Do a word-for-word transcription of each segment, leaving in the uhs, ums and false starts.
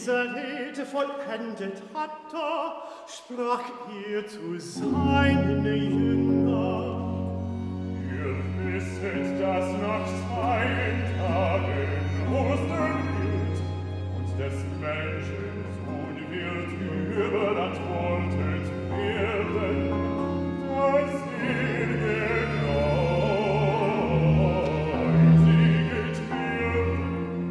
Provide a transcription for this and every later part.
dieser Rede vollendet hatte, sprach er zu seinen Jüngern: Ihr wisset, dass nach zwei Tagen Ostern wird, und des Menschen Sohn wird über das Woltet werden, dass er gekreuzigt wird.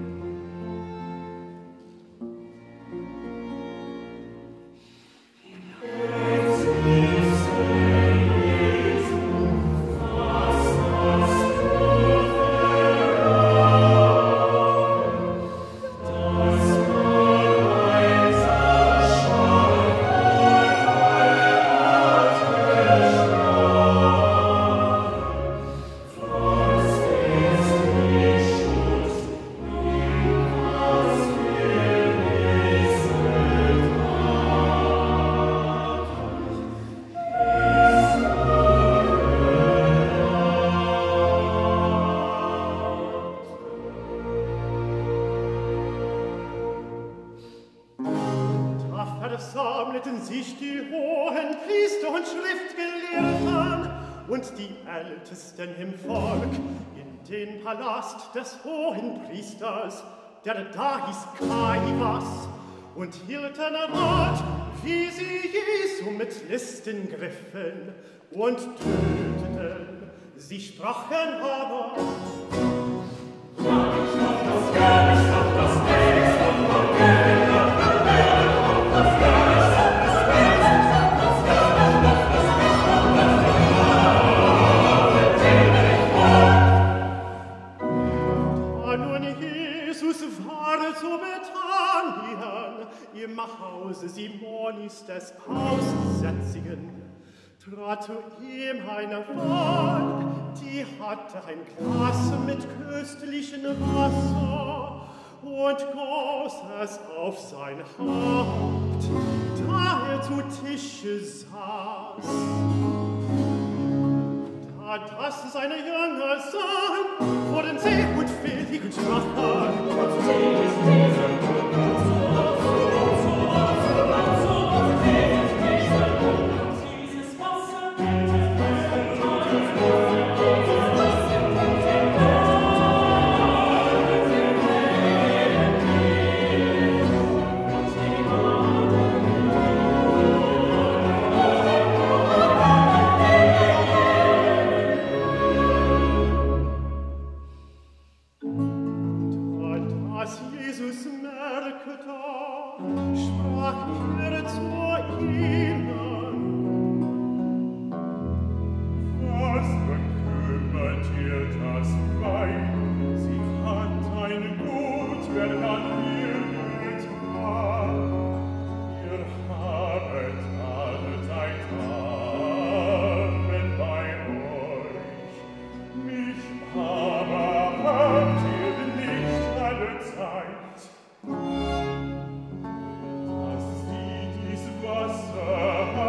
Versammelten sich die hohen Priester und Schriftgelehrten und die Ältesten im Volk in den Palast des hohen Priesters, der da hieß Kaiphas, und hielten Rat, wie sie Jesu mit Listen griffen und töteten. Sie sprachen aber: im Hause Simonis des Aussätzigen trat zu ihm eine Weib, die hatte ein Glas mit köstlichem Wasser und goss es auf sein Haupt, da er zu Tische saß. Da das seine Jünger sahen, wurden sie unfähig und sprachen: Was ist diese Wasser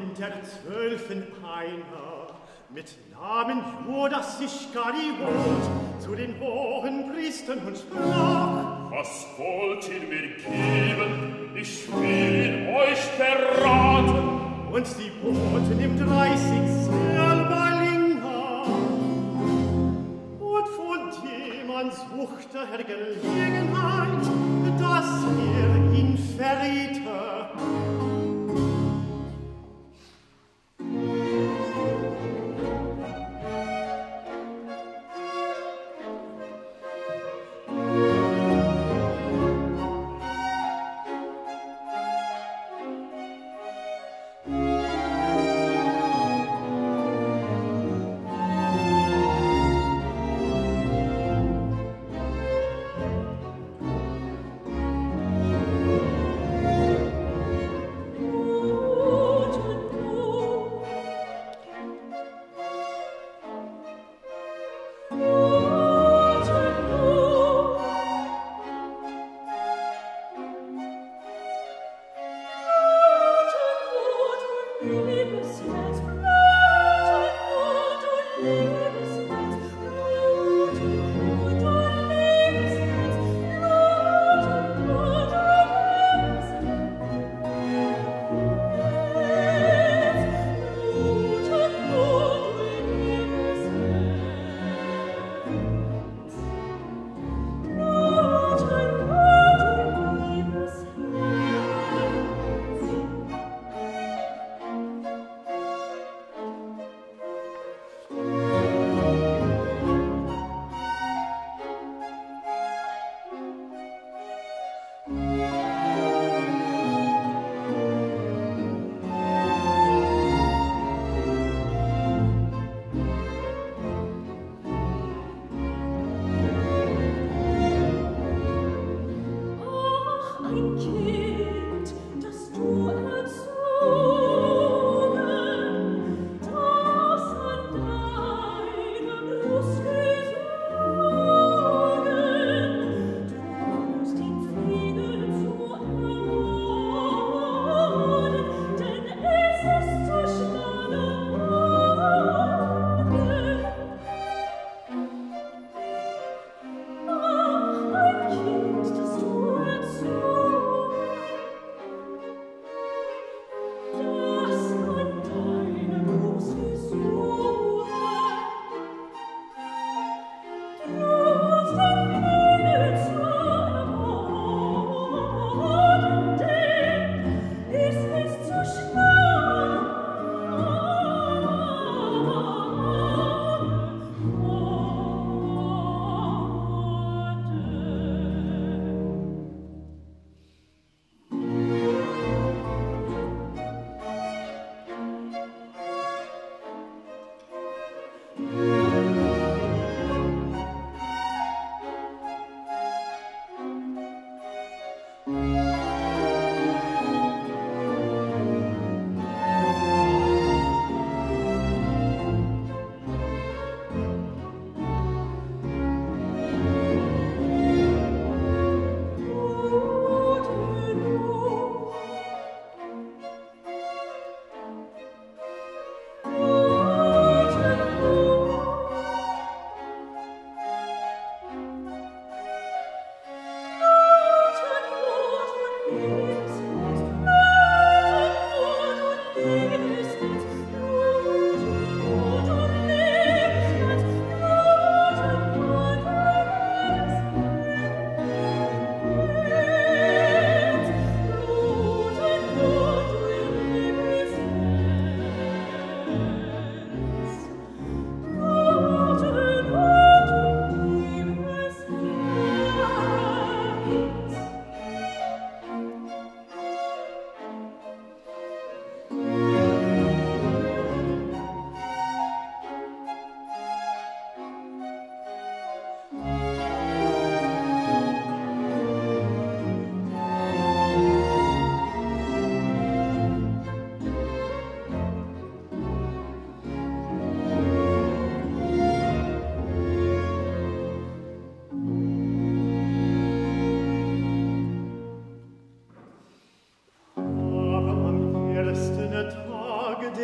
der Zwölfen einer, mit Namen Judas Ischkariot, zu den hohen Priestern und sprach: Was wollt ihr mir geben? Ich will ihn euch verraten. Und die boten ihm dreißig Silberlinge. Und von dem an suchte er Gelegenheit, dass er ihn verriete.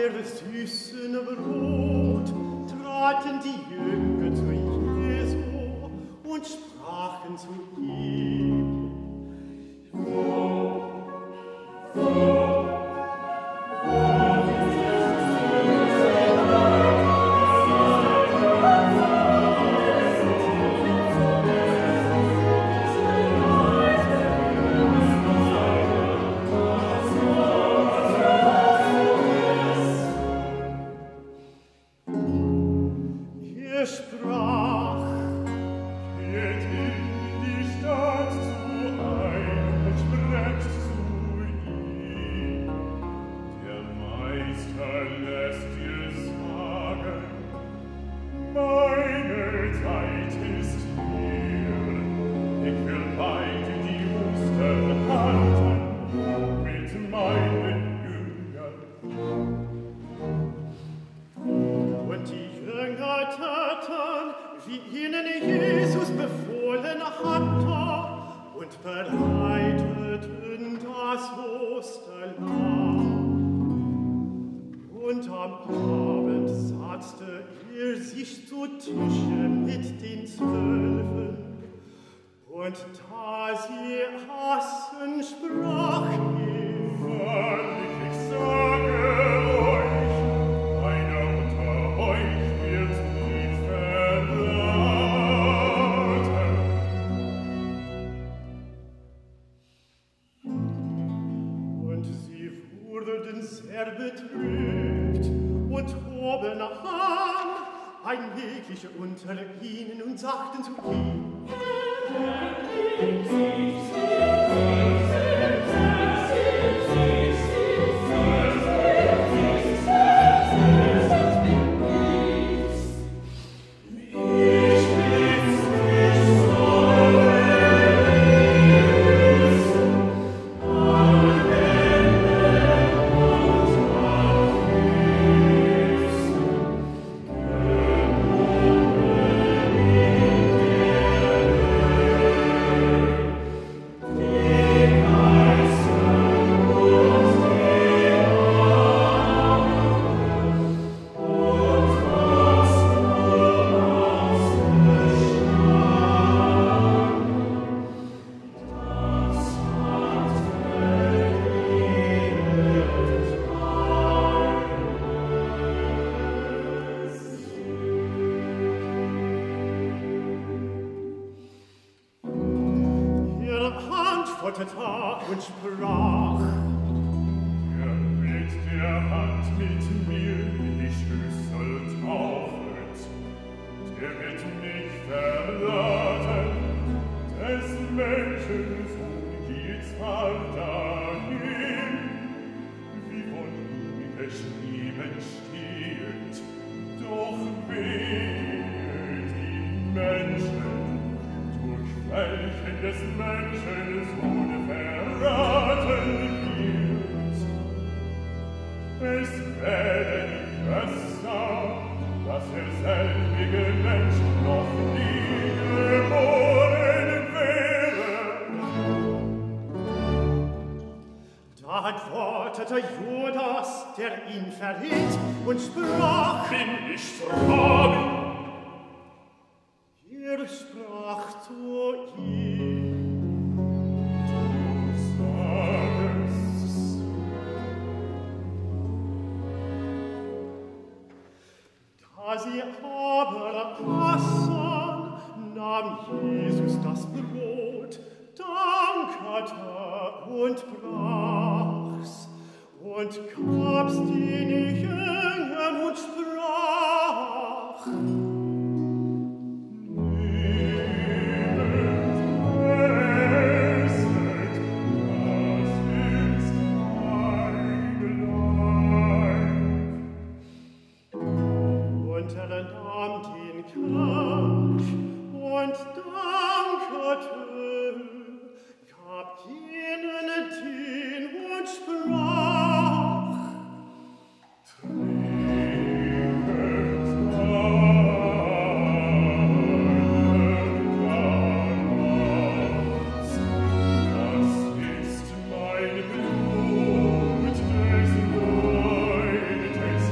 der süßen Brot traten die Jünger zu Jesu und sprachen zu ihm: Wo, wo, unter ihnen und sagten zu ihm: und sprach: Er mit der Hand mit mir in die Schüssel tauchet, der wird mich verraten, des Menschen Sohn geht zwar dahin, wie von ihm geschrieben steht, doch wehe die Menschen, durch welchen des Menschen Sohn verraten wird. Es wäre nicht besser, dass er selbige Mensch noch nie geboren wäre. Da antwortete Judas, der ihn verriet, und sprach: Bin ich fragen? Er sprach zu ihm: Da sie aber aßen, nahm Jesus das Brot, dankte und brach's und gab's den Jüngern und sprach: Des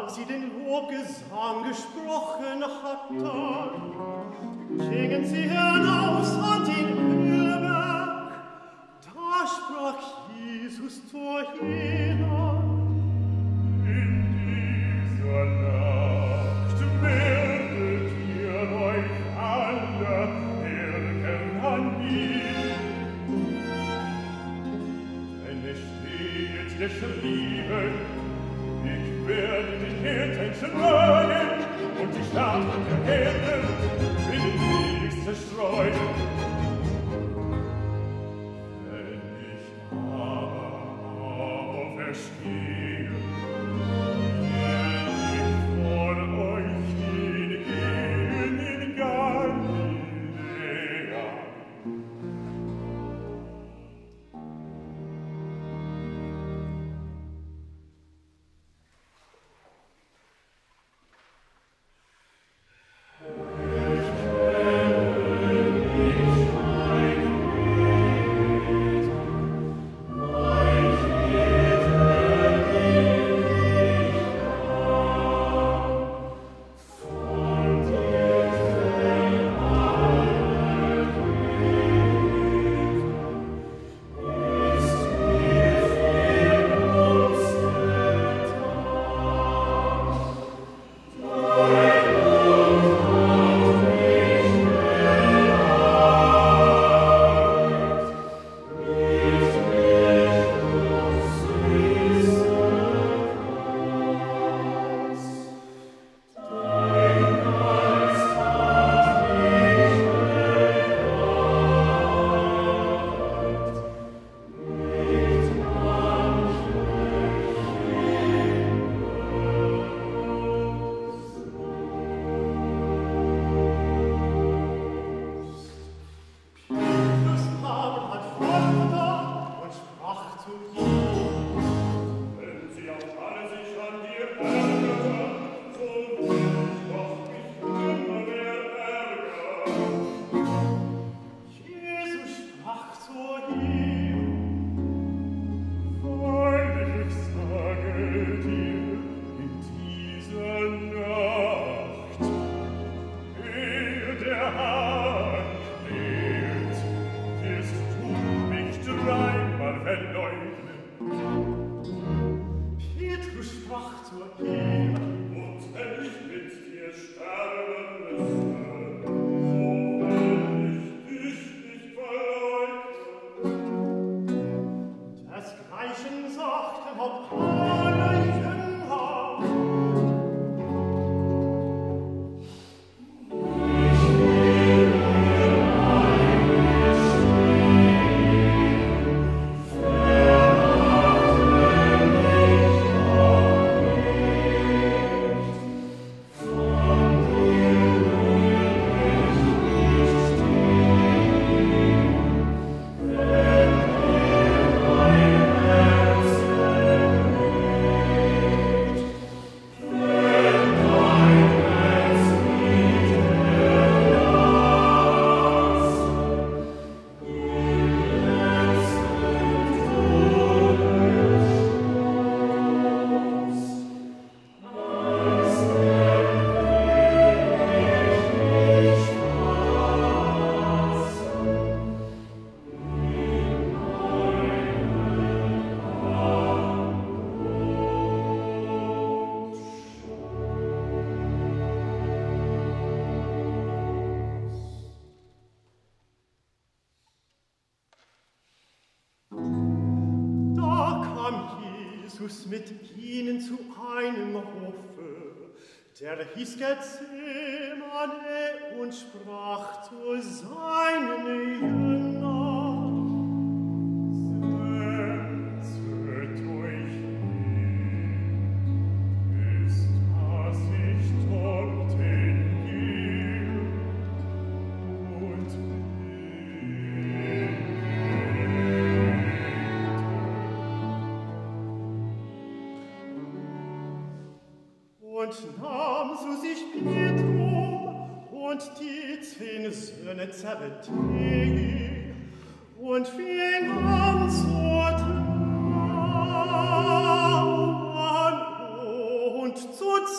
sie den Lobgesang gesprochen hatten, gingen sie hinaus an den Ölberg. Da sprach Jesus zur jener: In dieser Nacht werdet ihr euch alle ärgern an mir. Denn es steht geschrieben, ich werde die Hirten schlagen und die Schafen der Herde in den Weg zerstreuen. Wenn ich aber auferstehe, werde ich vor euch hingehen in Galiläa. Jesus mit ihnen zu einem Hofe, der hieß Gethsemane, und sprach zu seinen Jüngern: Setzet euch hin, ist, dass ich dorthin gehe und und nahm zu sich Petrus und die zehn Söhne Zebedei und fing an zu trauern und zu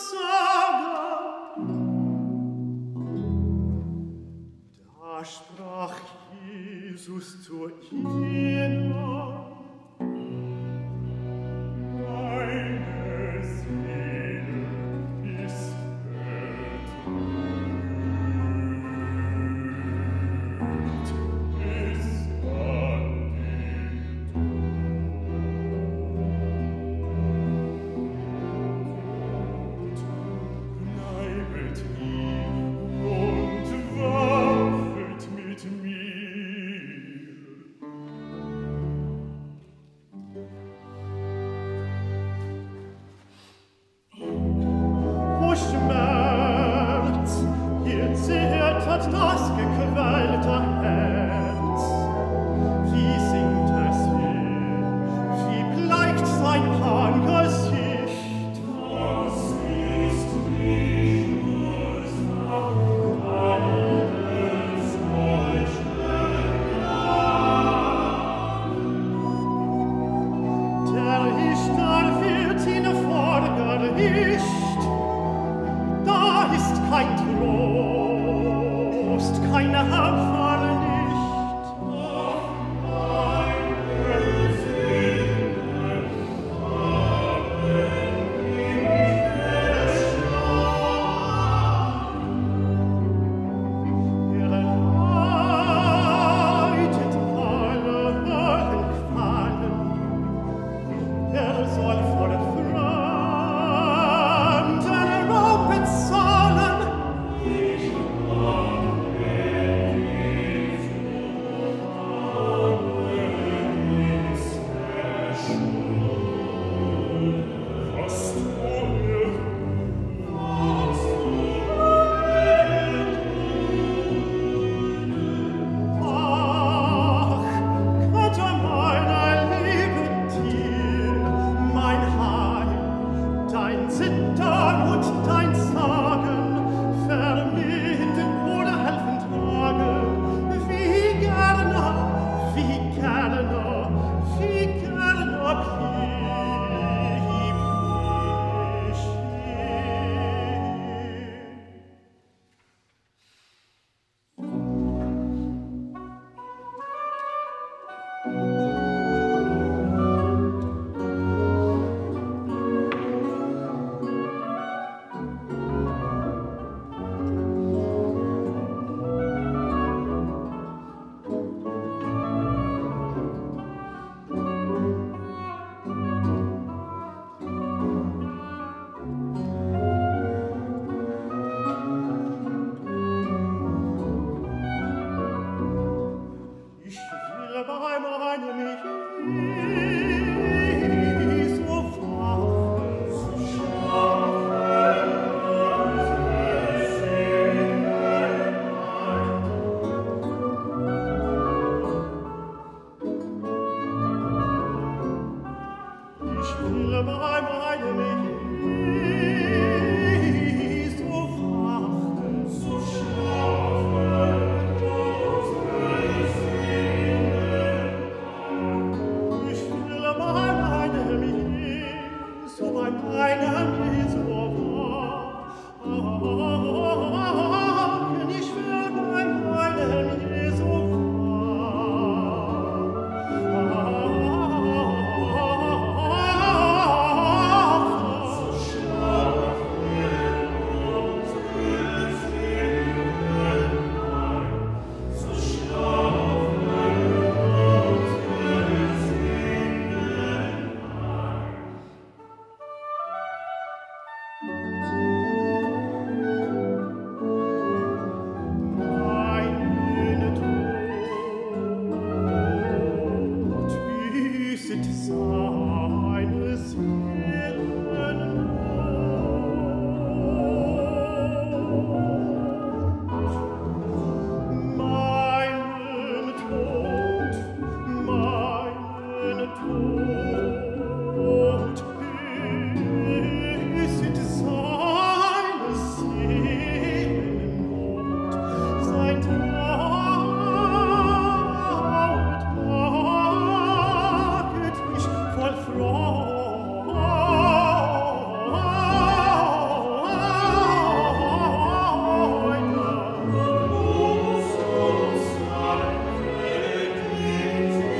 Thank you.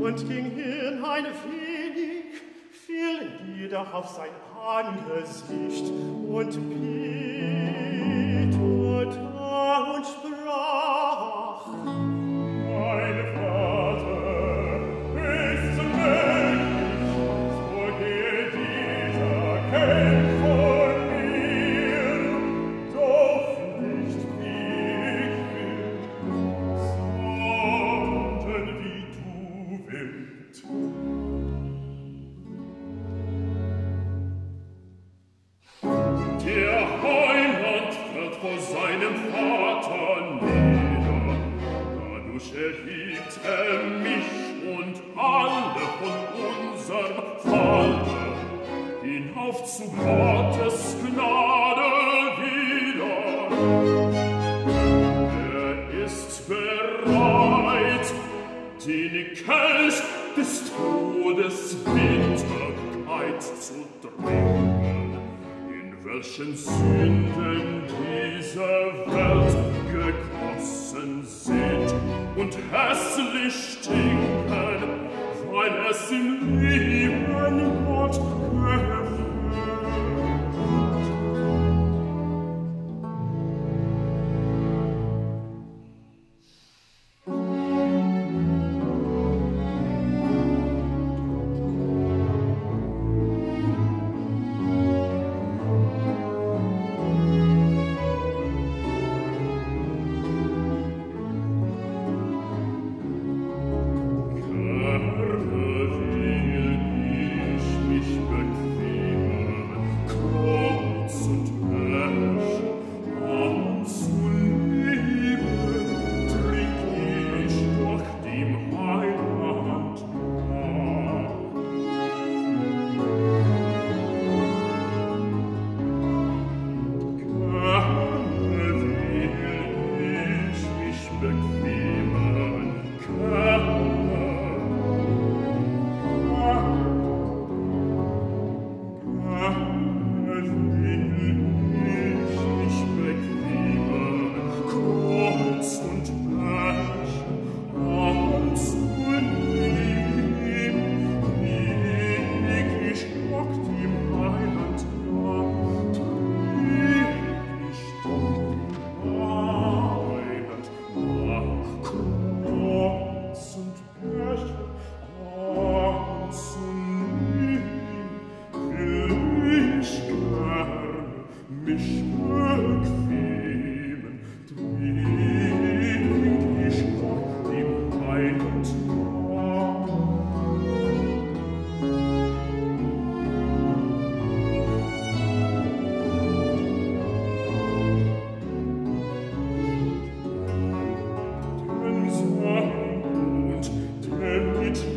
und ging hin ein wenig, fiel nieder auf sein Angesicht und betete und sprach: Mein Vater, ist mächtig, so gehe dieser Kelch vor mir, doch nicht wie ich will, sondern wie du willst. Der Heiland fällt vor seinem Vater nieder, dadurch erhebt er mich und alle von unserm Falle hinauf zu Gottes Gnade wieder. Er ist bereit, den Kelch des Todes Bitterkeit zu trinken, welchen Sünden dieser Welt gegossen sind und hässlich stinken, weil es im lieben Gott gefällt. Mit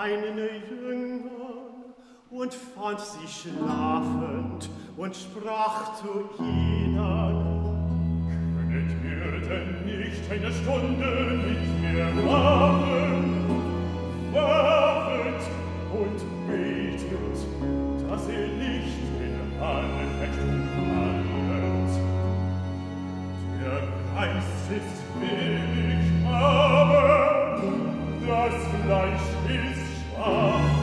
seinen Jüngern und fand sie schlafend und sprach zu ihnen: Könnet ihr denn nicht eine Stunde mit mir wachen? Wachet und betet, dass ihr nicht in Anfechtung fallet. Der Geist ist willig, aber das Fleisch ist schwach.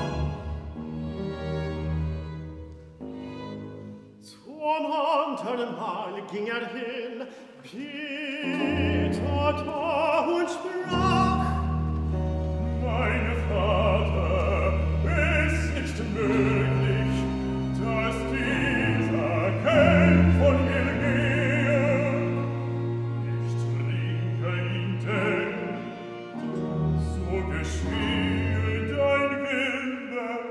Zum anderen Mal ging er hin, betete und sprach: Mein Vater, ist nicht möglich, dass dieser Kelch von mir gehe. Ich trinke ihn denn, so geschehe dein Wille.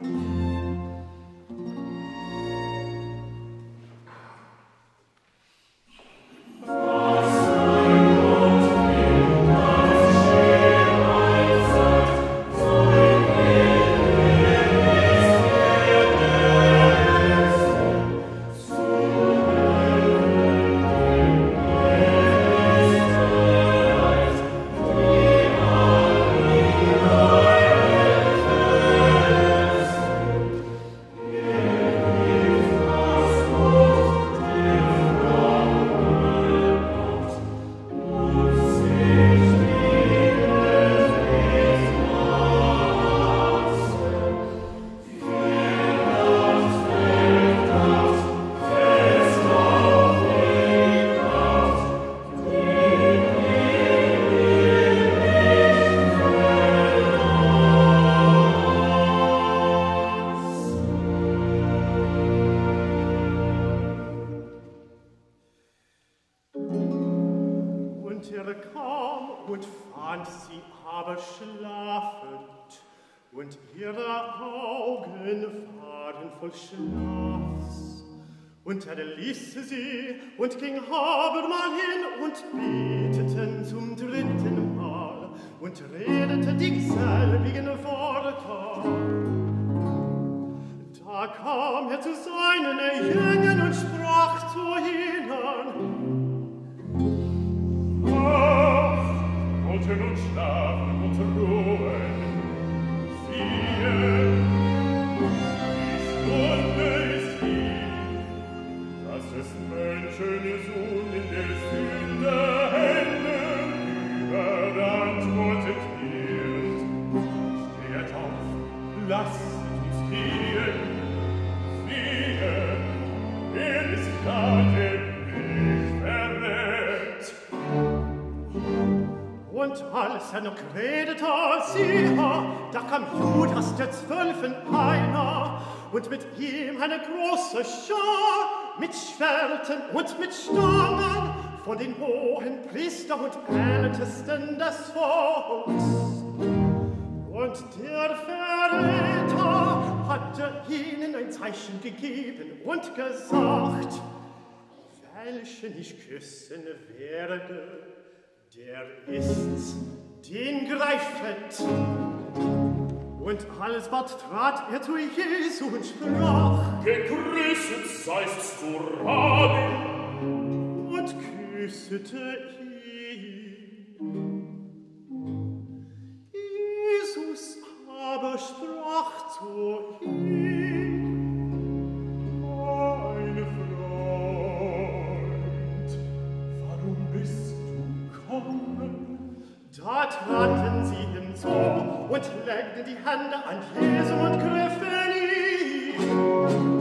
Schlafs. Und er ließ sie und ging abermal hin und beteten zum dritten Mal und redete dieselbigen Worte. Da kam er zu seinen Jüngern und sprach zu ihnen: Ach, wollt ihr nun schlafen und ruhen? Siehe, Stunde ist hier, dass des Menschen Sohn in der Sünde Hände überantwortet wird. Steht auf, lasst uns gehen. Siehe, er ist da, der mich verrät. Und als er noch redete, siehe, da kam Judas der Zwölfen einer, und mit ihm eine große Schar, mit Schwertern und mit Stangen, von den hohen Priestern und Ältesten des Volks. Und der Verräter hatte ihnen ein Zeichen gegeben und gesagt: Welchen ich küssen werde, der ist's, den greifet. Und alsbald trat er zu Jesu und sprach: Gegrüßet seist du, Rabbi! Und küssete ihn. Jesus aber sprach zu ihm: Mein Freund, warum bist du gekommen? Da traten sie hinzu und legten die Hände an Jesu und griffen ihn.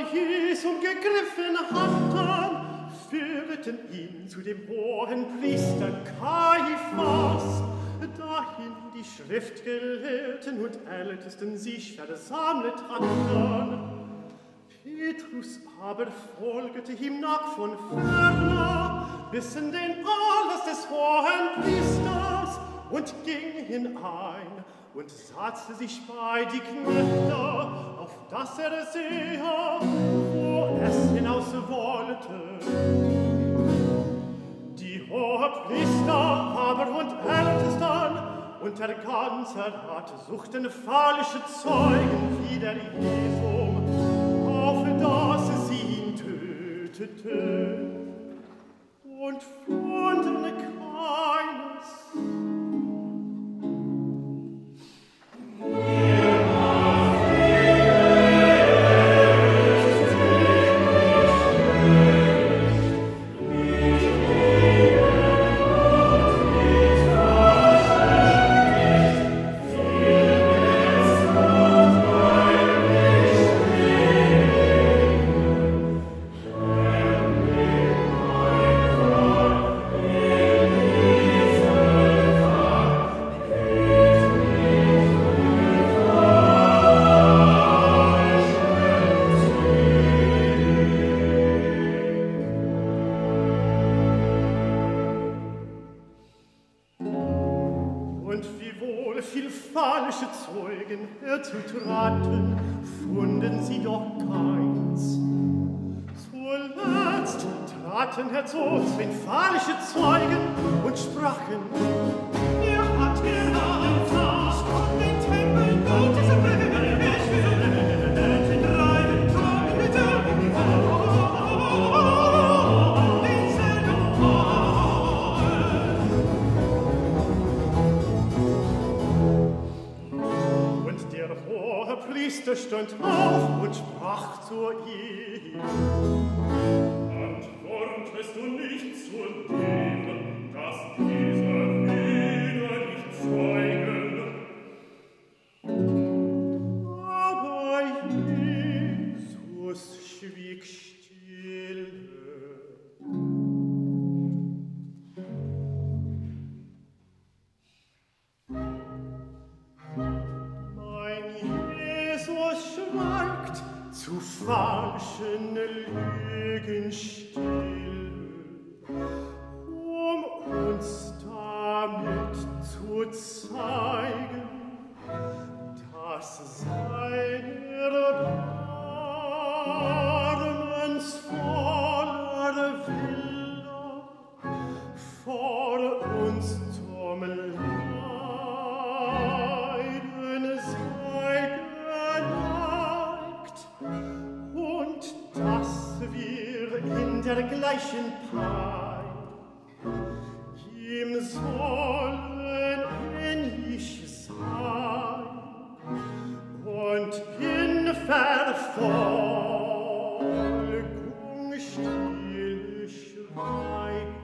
Jesum gegriffen hatten, führten ihn zu dem hohen Priester Kaiphas, dahin die Schriftgelehrten und Ältesten sich versammelt hatten. Petrus aber folgte ihm nach von ferner, bis in den Palast des hohen Priesters und ging hinein und satzte sich bei die Knechte, auf dass er sehe, wo es hinaus wollte. Die Hohepriester aber und Ältesten und der ganze Rat suchten falsche Zeugen wider Jesum, auf dass sie ihn töteten, und fanden keines. Herzutraten, funden sie doch keins. Zuletzt traten herzu zwei falsche Zeugen und sprachen: Er hat heraus und den Tempel Gottes erwähnt, den reinen Tag mit dem Priester stand auf und sprach zu ihm: Antwortest du nicht zu dem, dass dieser wieder nicht zeugen? Aber Jesus schwieg still. Schweigt zu falschen Lügen still, um uns damit zu zeigen, dass seine barmensvolle Wille vor uns zum Leiden sei und dass wir in der gleichen Pein ihm sollen ähnlich sein und in Verfolgung still schweigen.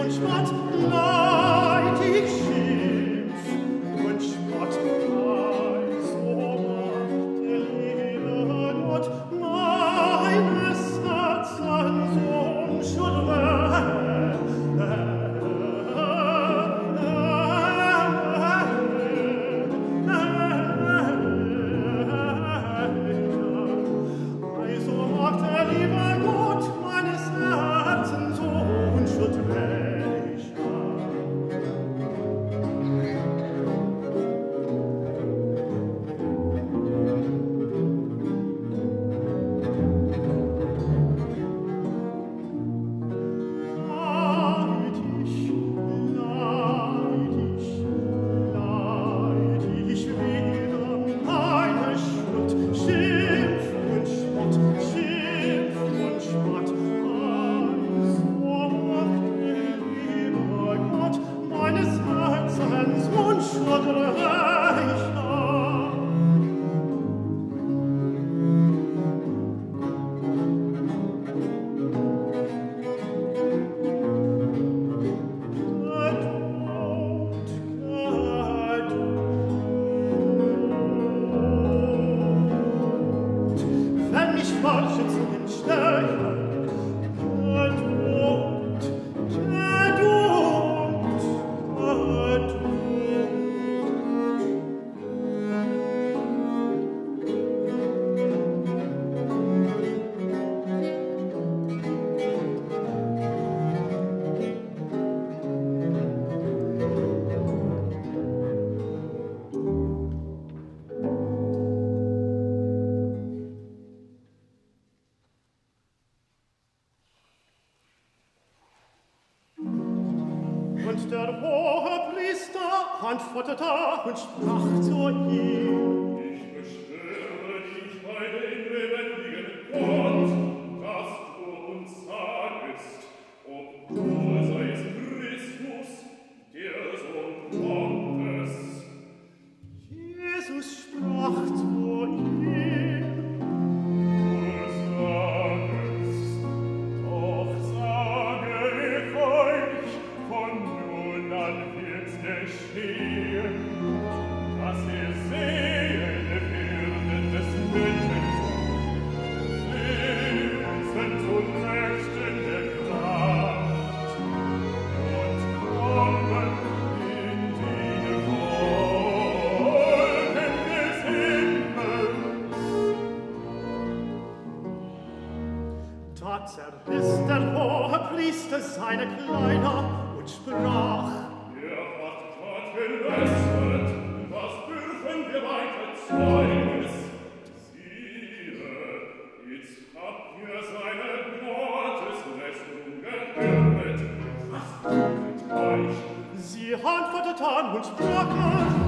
und Spott, Leid ich Schimpf und Spott. Ei, so macht der liebe Gott meines Herzens Unschuld. Antwortete und sprach zu ihm: Ich beschwöre dich bei dem lebendigen Gott, dass du uns sagest, ob du seist Christus, der Sohn Gottes. Jesus sprach zu ihm: Du sagest, doch sage ich euch, von nun an wird's geschehen, dass ihr sehen werdet des Menschen, Wesen und Mächten der Kraft, und kommen in die Wolken des Himmels. Da zerriss der Hohepriester seine Kleider und sprach: Er hat Gott gelästert, was dürfen wir weiter Zeugnis? Siehe, jetzt habt ihr seine Gotteslästerung gehört. Was tut euch? Sie antworteten und sprachen: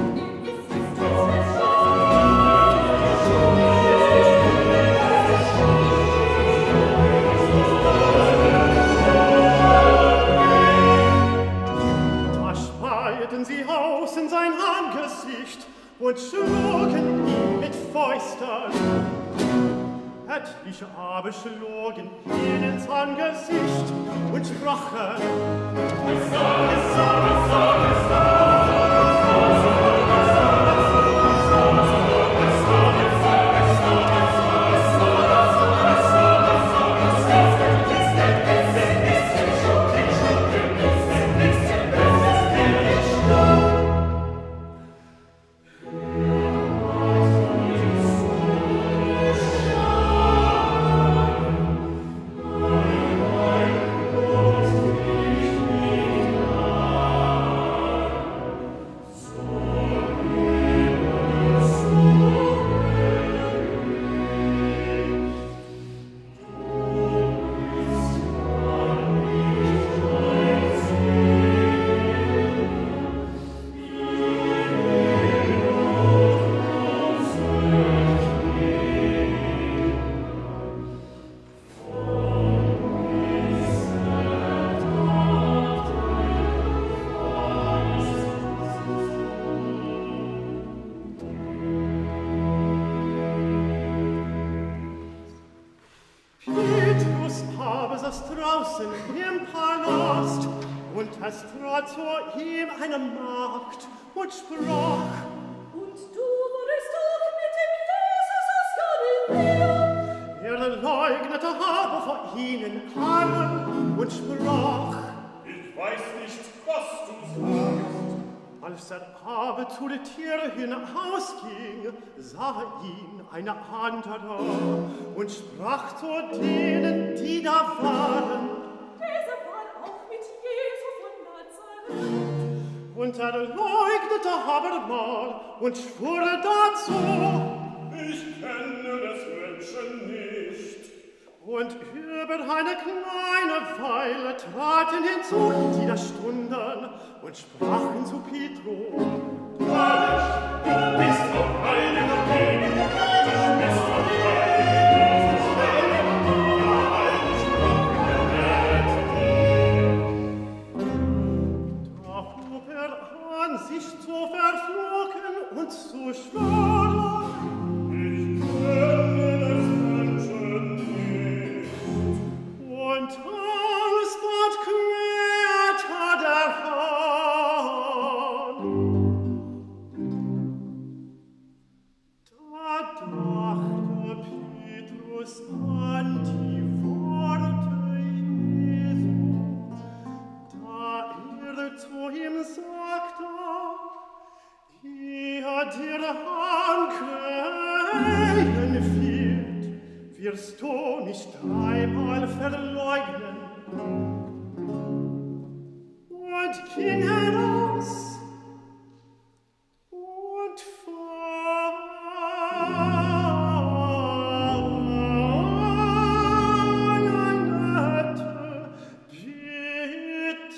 sie aus in sein Angesicht und schlugen ihn mit Fäusten. Etliche aber schlugen ihn ins Angesicht und sprachen: saß draußen im Palast, und es trat zu ihm eine Magd und sprach: Und du wurdest auch mit dem Jesus aus Galiläa? Er leugnete aber vor ihnen allen und sprach: Ich weiß nicht, was du sagst. Als er aber zu den Tieren hinausging, sah ihn eine andere und sprach zu denen, die da waren: Dieser war auch mit Jesu von Nazareth. Und er leugnete abermal und schwur dazu: Ich kenne des Menschen nicht. Und über eine kleine Weile traten hinzu die da stunden und sprachen zu Petro: Wahrlich, du bist auf heiliger Weg, du bist auf heiliger Weg, ja, heilig Gott Da hob er an, sich zu verfluchen und zu schwören: Ich kenne des Menschen nicht. Und alsbald quälte der Hahn. Da dachte Petrus an die Worte Jesu, da er zu ihm sagte: Ja, dir Hahn krähen wird, wirst du mich dreimal verleugnen. Und ging heraus und feierte bitterlich.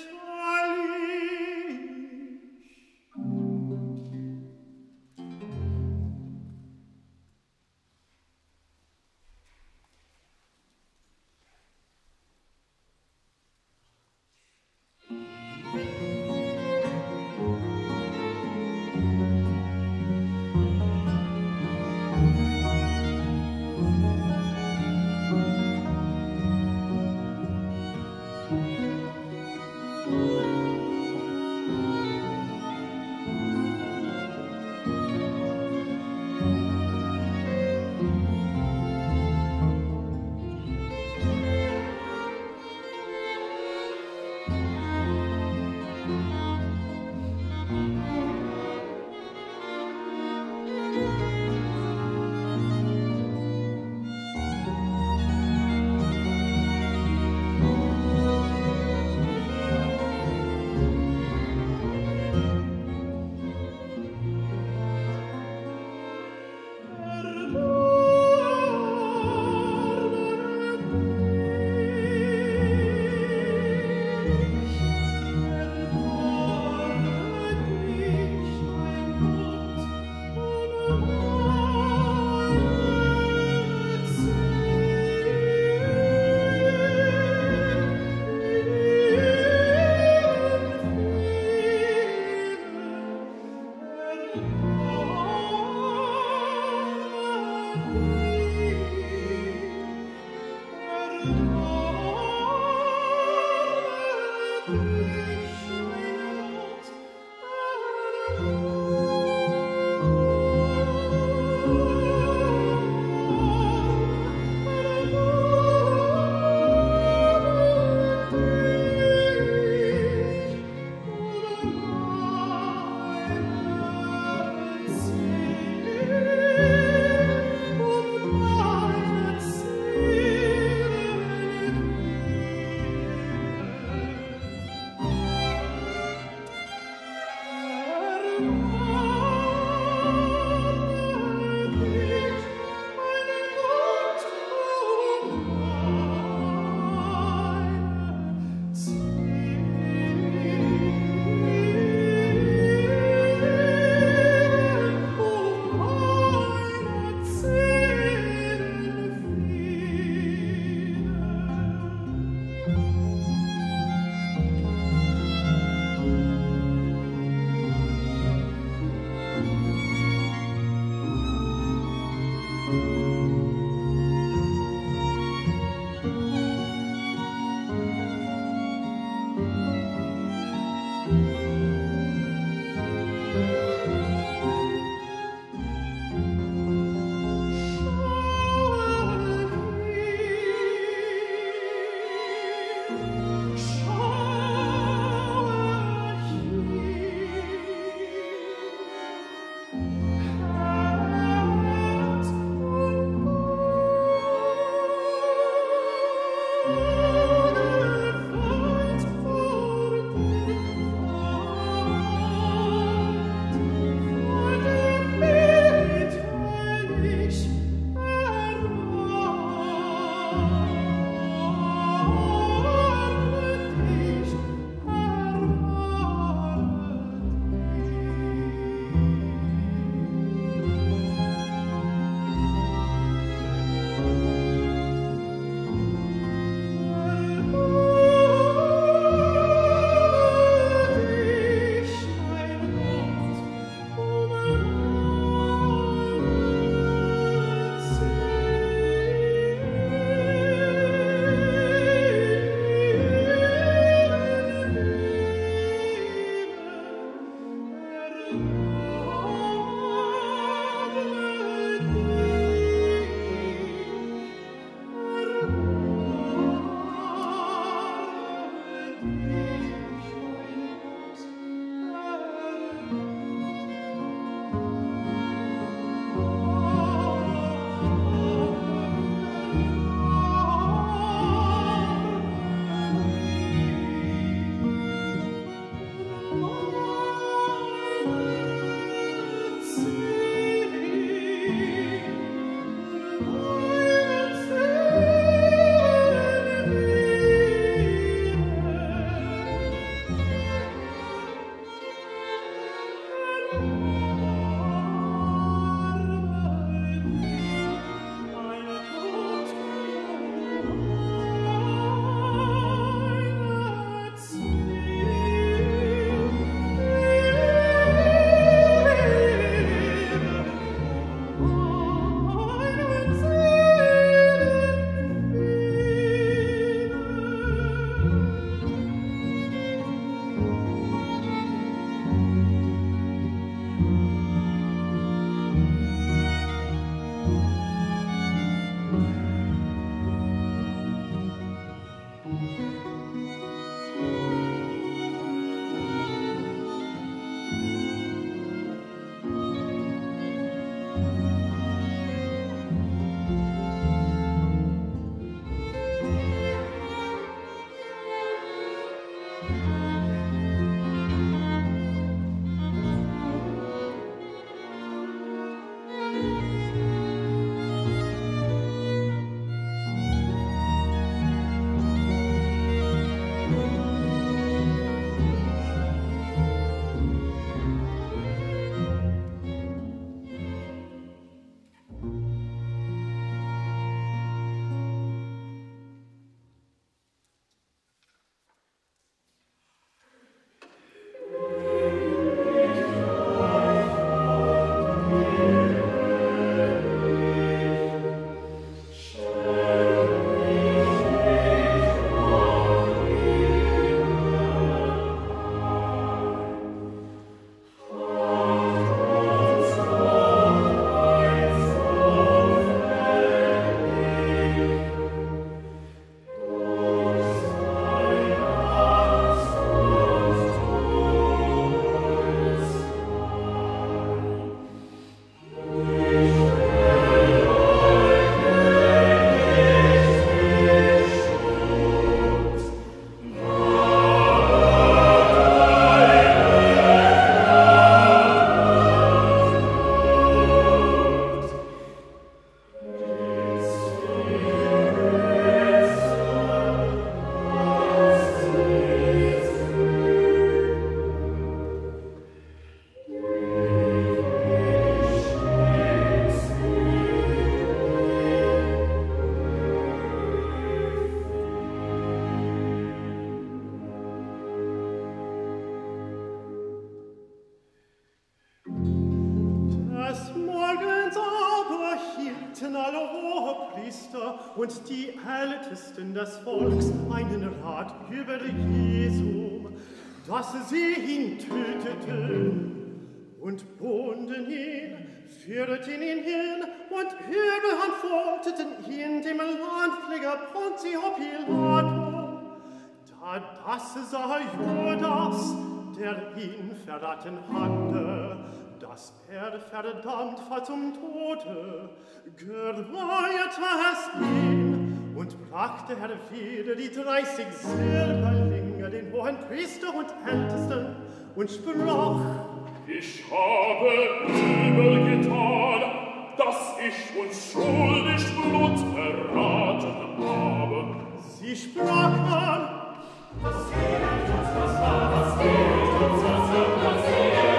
und die Ältesten des Volks einen Rat über Jesum, dass sie ihn töteten und bonden ihn, führten ihn hin und übelhand folterten ihn dem Landpfleger Pontio Pilato. Da das sah Judas, der ihn verraten hatte, dass er verdammt war zum Tode, gereute es ihn und brachte er wieder die dreißig Silberlinge den hohen Priester und Ältesten und sprach: Ich habe übel getan, dass ich uns schuldig Blut verraten habe. Sie sprachen: Was fehlt uns, was war, was fehlt uns, was wird passieren?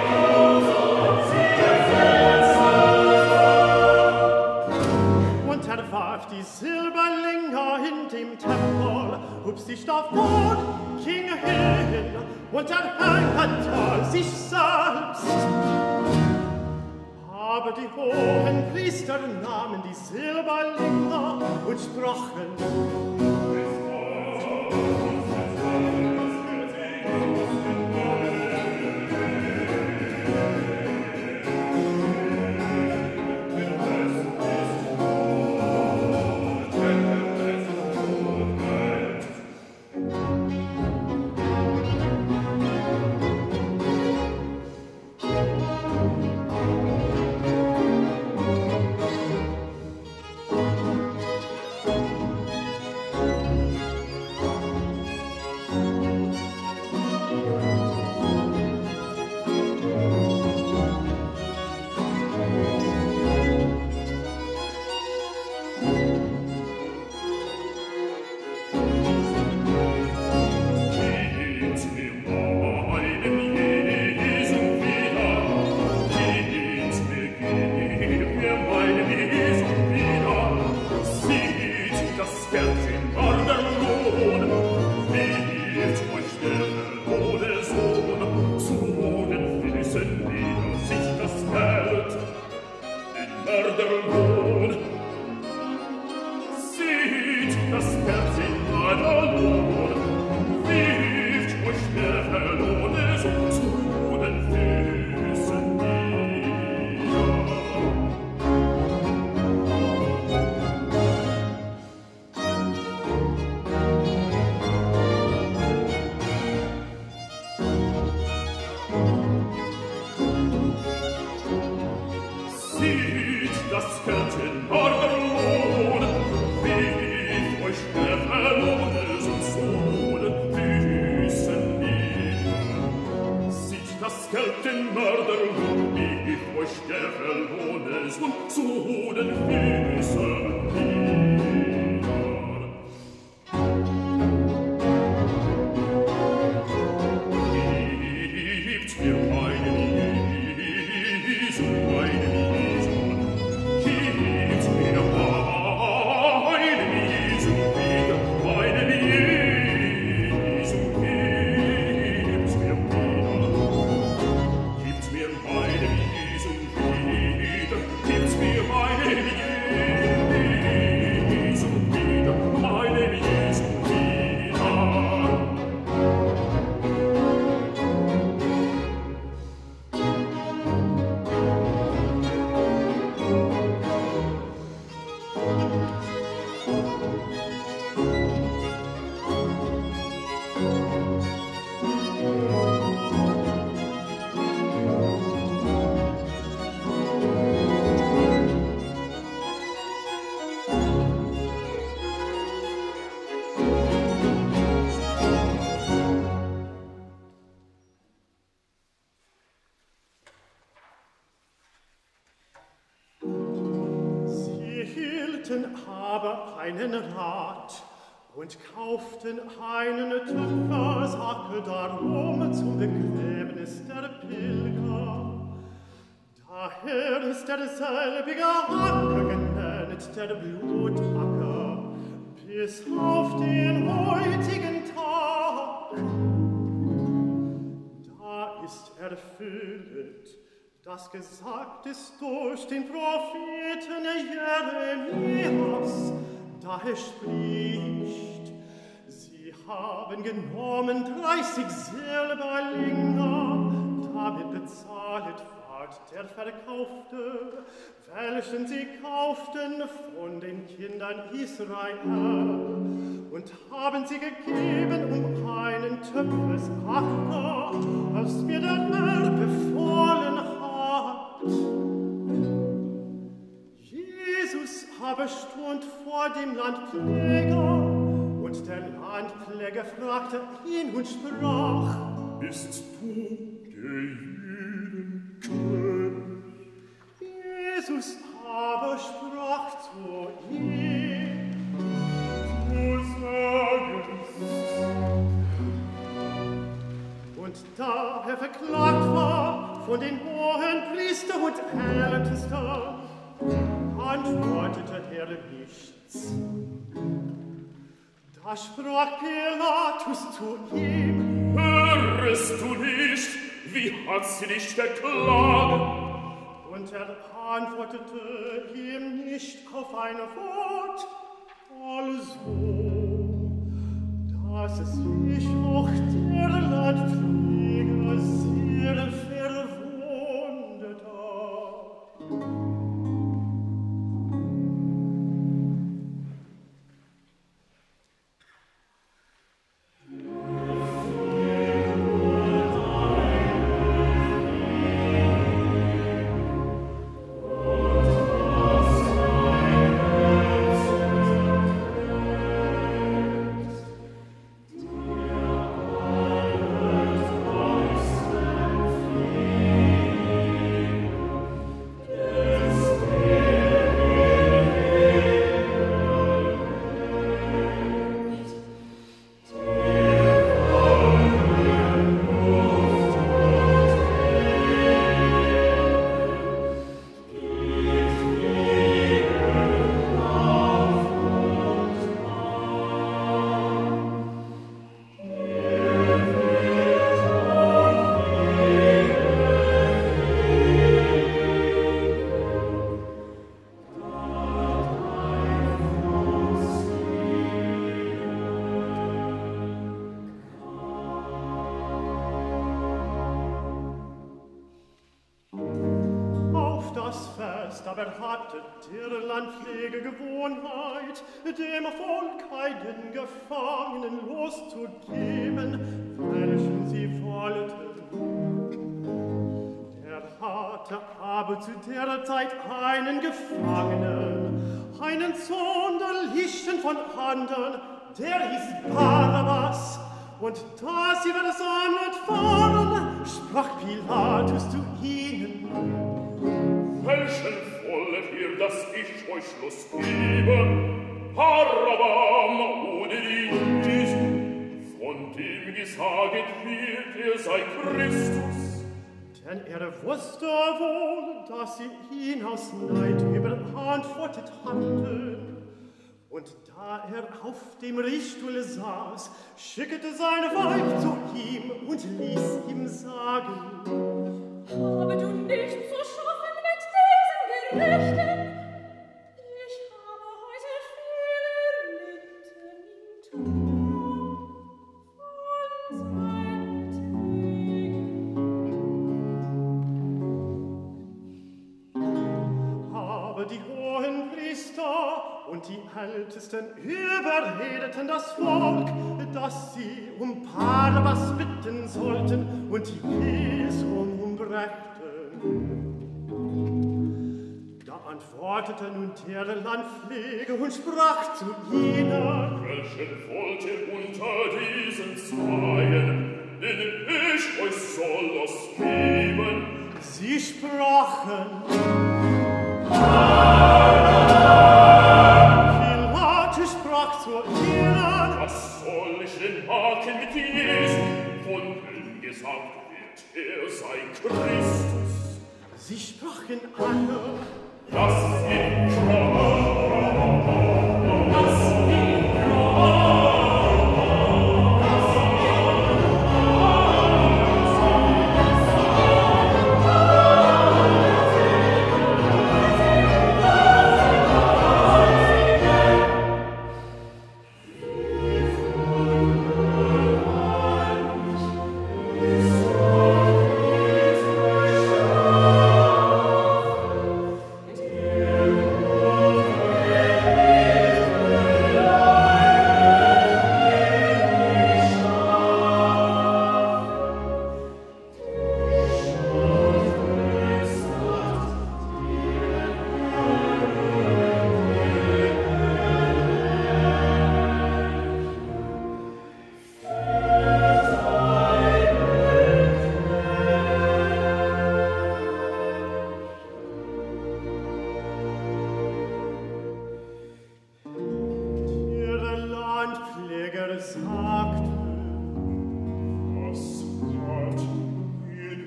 Und er warf die Silberlinge in dem Tempel, hub sich davon, ging hin und erhängte sich selbst. Aber die hohen Priester nahmen die Silberlinge und sprachen: aber einen Rat und kauften einen Töpfersack darum zum Begräbnis der Pilger. Daher ist derselbige Acker genannt der Blutacker bis auf den heutigen Tag. Da ist erfüllt, das gesagt ist durch den Propheten Jeremias, da nahe spricht. Sie haben genommen dreißig Silberlinge, damit bezahlet ward der Verkaufte, welchen sie kauften von den Kindern Israel, und haben sie gegeben um einen Töpfes Acker, als mir der Herr befohlen hat. Jesus aber stund vor dem Landpfleger, und der Landpfleger fragte ihn und sprach: Bist du der Judenkönig? Jesus aber sprach zu ihm: Du sagst. Und da er verklagt war von den hohen Priester und Ältesten, antwortete er nichts. Da sprach Pilatus zu ihm: Hörest du nicht, wie hat sie dich verklagt? Und er antwortete ihm nicht auf ein Wort, also, dass es mich auch der Landpfleger sehr verwundert hat. Aber hatte der Landpflege Gewohnheit, dem Volk einen Gefangenen loszugeben, welchen sie wollten. Der hatte aber zu der Zeit einen Gefangenen, einen Sohn der Lichten von anderen, der hieß Barabbas. Und da sie versammelt waren, sprach Pilatus zu ihnen: Welchen wollet ihr, dass ich euch losgebe? Barabbam oder diesen, von dem gesaget wird, er sei Christus. Denn er wusste wohl, dass sie ihn aus Neid überantwortet hatten. Und da er auf dem Richtstuhl saß, schickte seine Weib zu ihm und ließ ihm sagen: Habe du nicht zu schaffen mit diesen Gerechten? Ich habe heute viel erlitten im Tod von seinen Tagen. Aber die hohen Priester und die Ältesten überredeten das Volk, dass sie um Barabbas bitten sollten und Jesus umbrächten. Da antwortete nun der Landpfleger und sprach zu ihnen: Welchen wollt ihr unter diesen Zweien, den ich euch soll losgeben? Sie sprachen: Pilatus sprach zu ihnen: Was soll ich denn machen mit Jesu, von dem gesagt wird, er sei Christus? Sie sprachen alle: Lass ihn kommen! Lass ihn kommen! sagte, was hat mir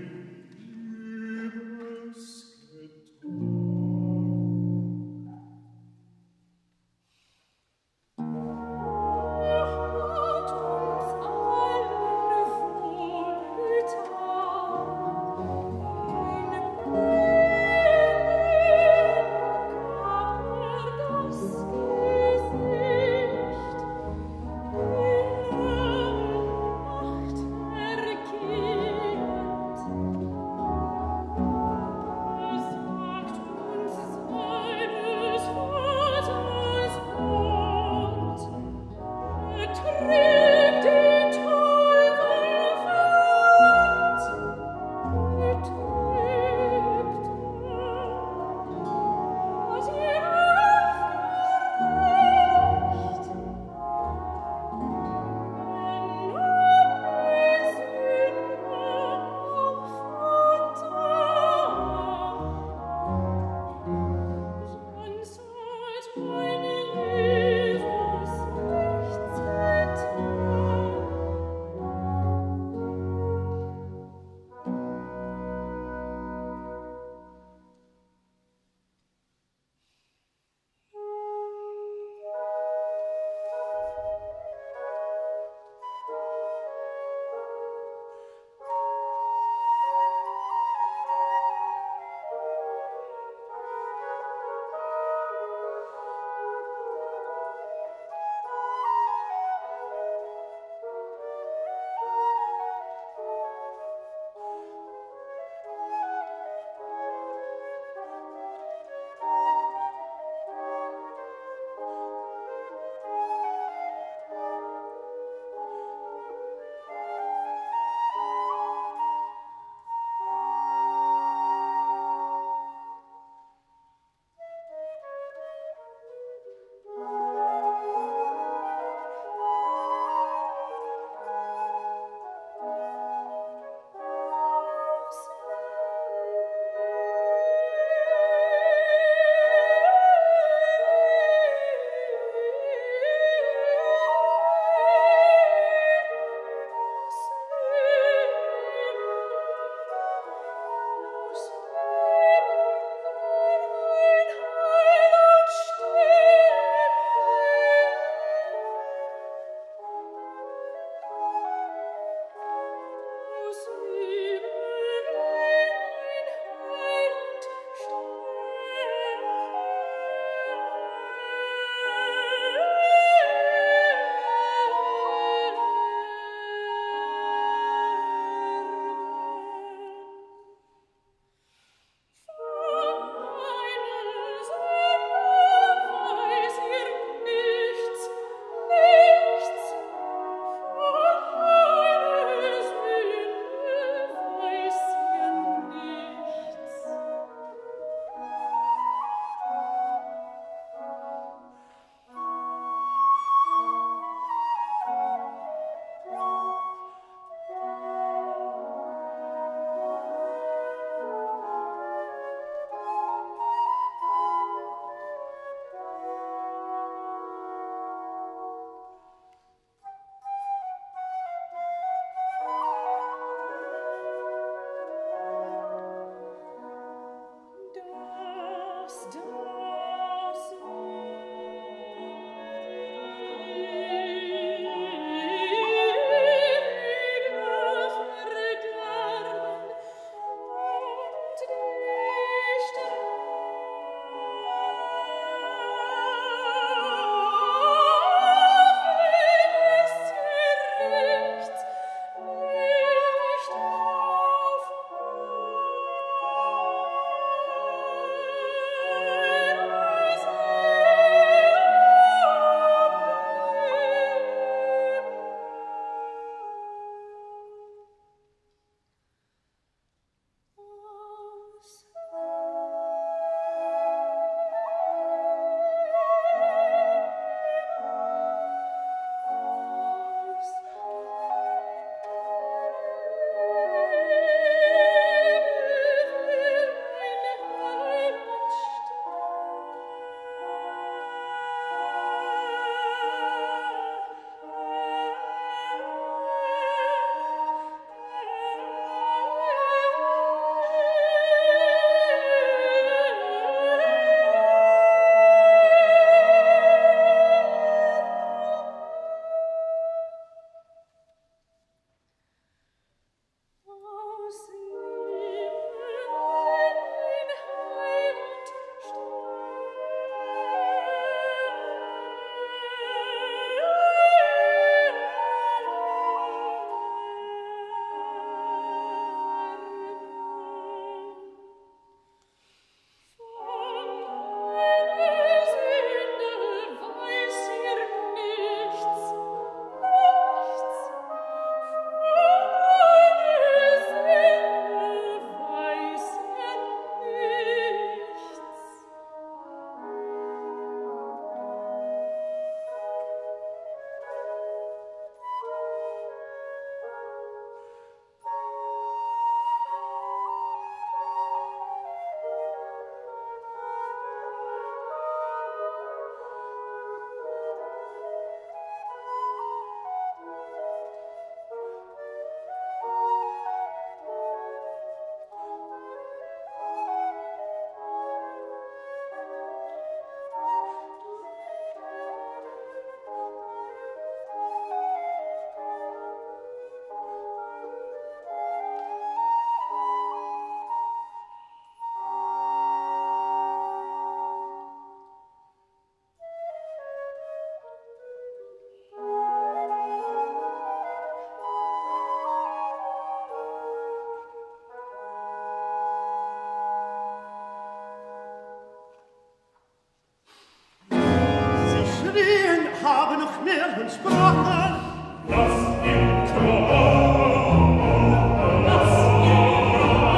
Liebes getan? Er hat uns allen vorgetan, eine gab er das Gesicht, in habe noch mehr und sprachen. Lass ihn trauen, lass ihn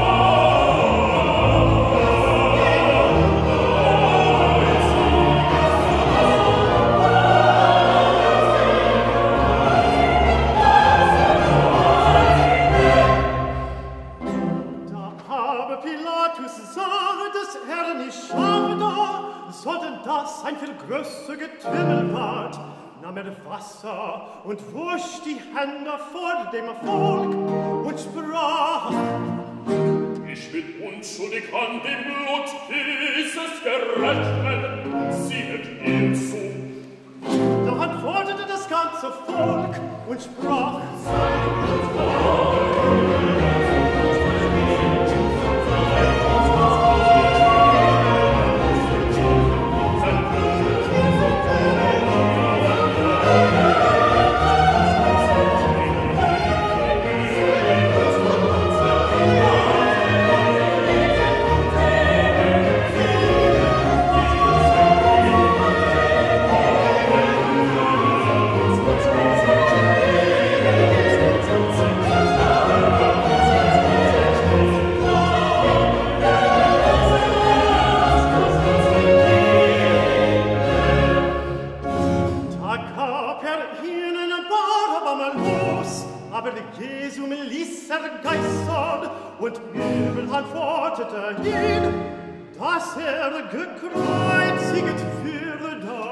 Da habe Pilatus sah, dass er nicht schaue da, sondern das ein viel größer Getümmel ward, nahm er Wasser und wusch die Hände vor dem Volk und sprach: ich bin unschuldig an dem Blut dieses Gerechten, siehet ihm zu. Da antwortete das ganze Volk und sprach: aber Jesum ließ er geistern, und übel antwortete ihn, dass er gekreuziget würde da.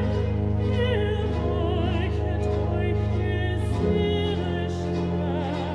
Ihr reichet euch Gesehre schwer.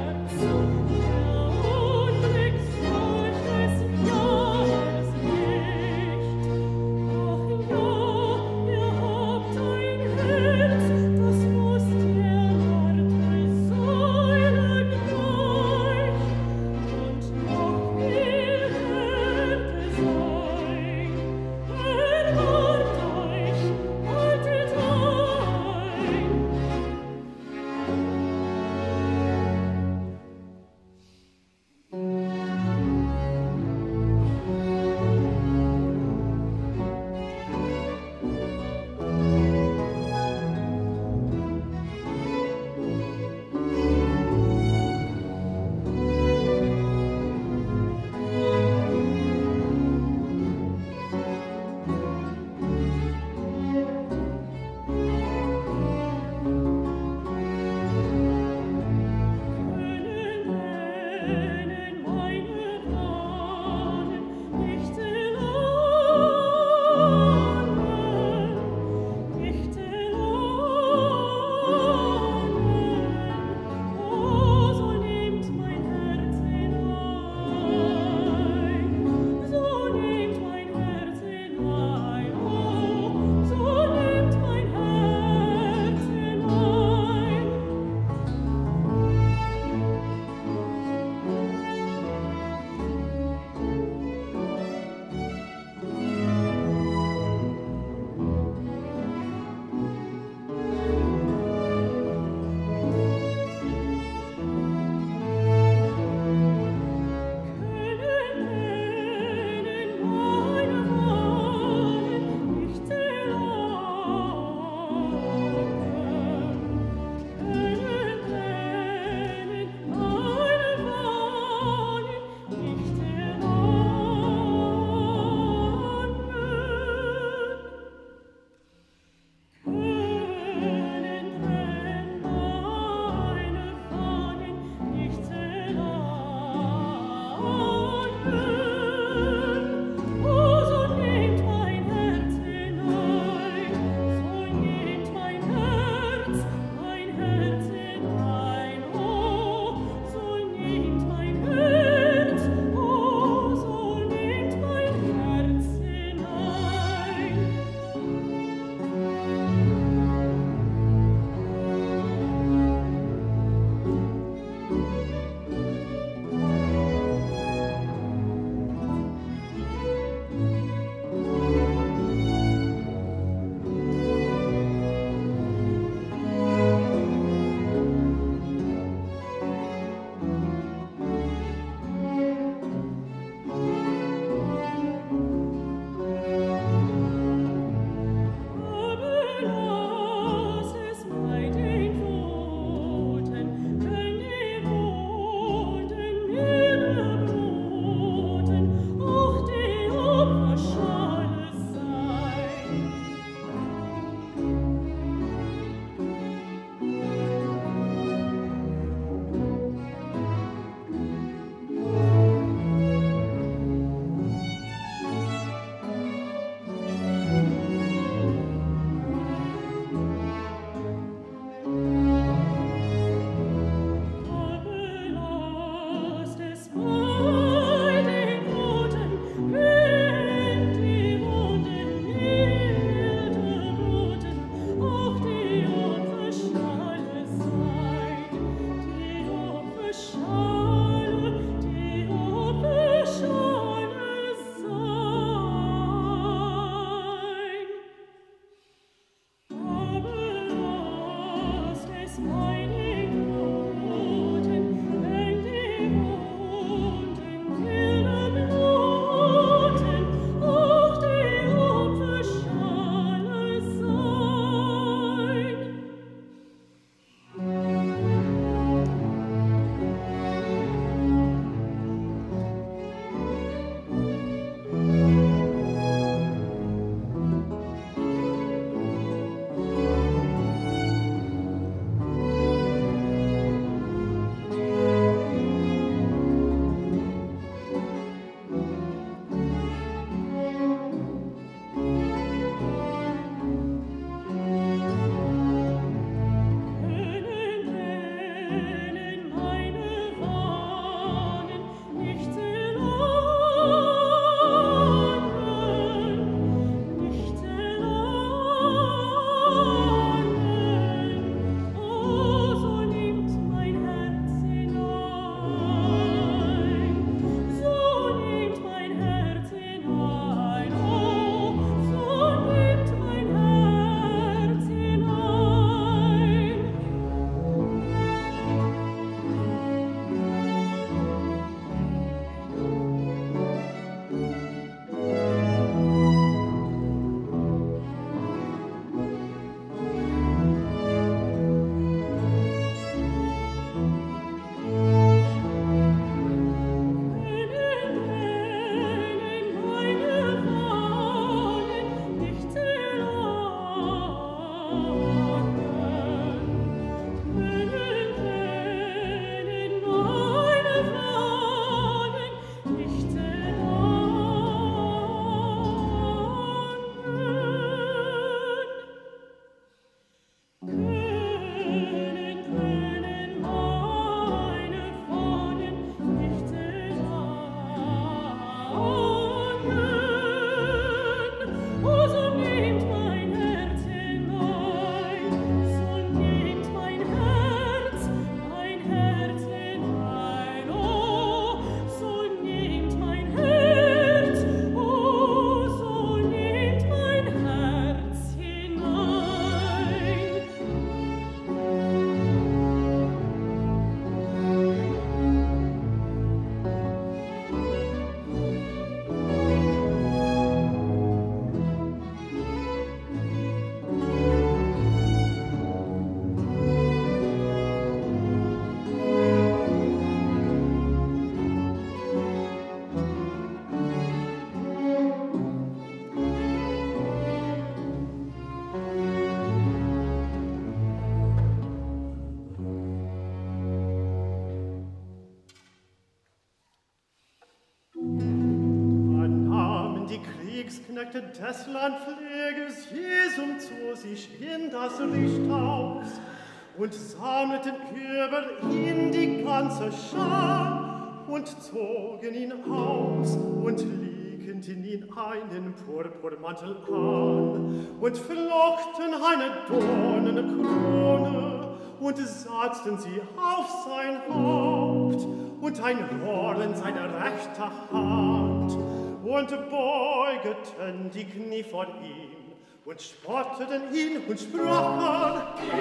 Knechte des Landpfleges Jesum zu sich in das Richthaus und sammelten über ihn die ganze Schar und zogen ihn aus und legten ihn einen Purpurmantel an und flochten eine Dornenkrone und satzten sie auf sein Haupt und ein Rohr in seine rechte Hand und beugeten die Knie vor ihm und spotteten ihn und sprachen: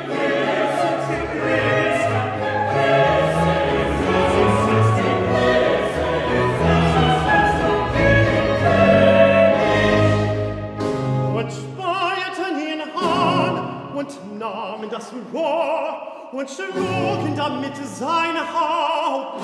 und speierten ihn an und nahmen das Rohr und schlugen damit sein Haupt.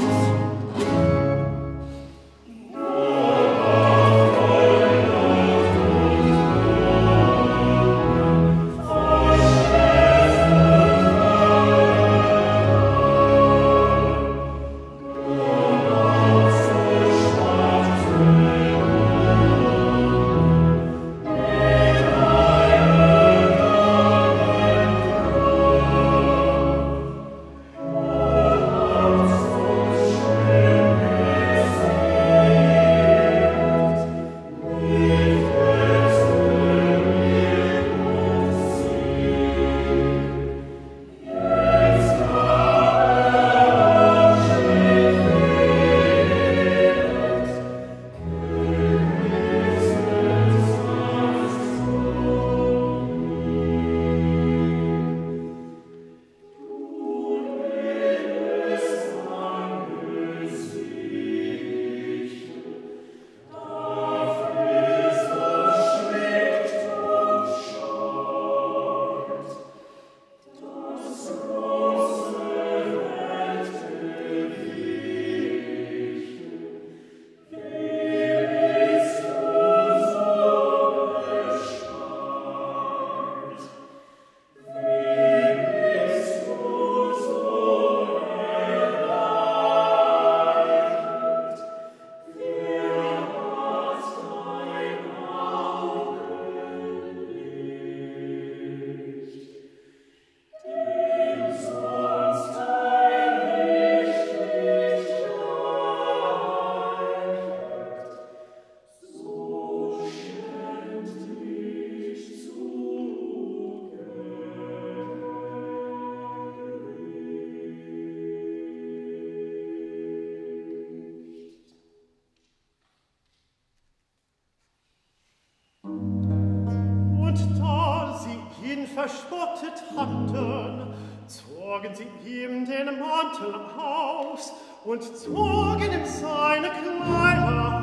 Verspottet hatten, zogen sie ihm den Mantel aus und zogen ihm seine Kleider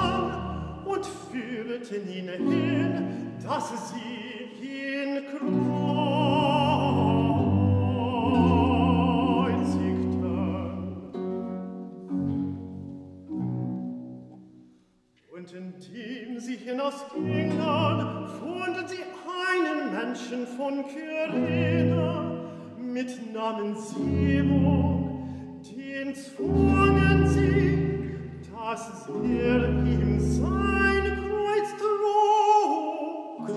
an und führten ihn hin, dass sie ihn kreuzigten. Und indem sie hinausgingen, fanden sie einen Menschen von Kyrene mit Namen Simon, den zwangen sie, dass er ihm sein Kreuz trug.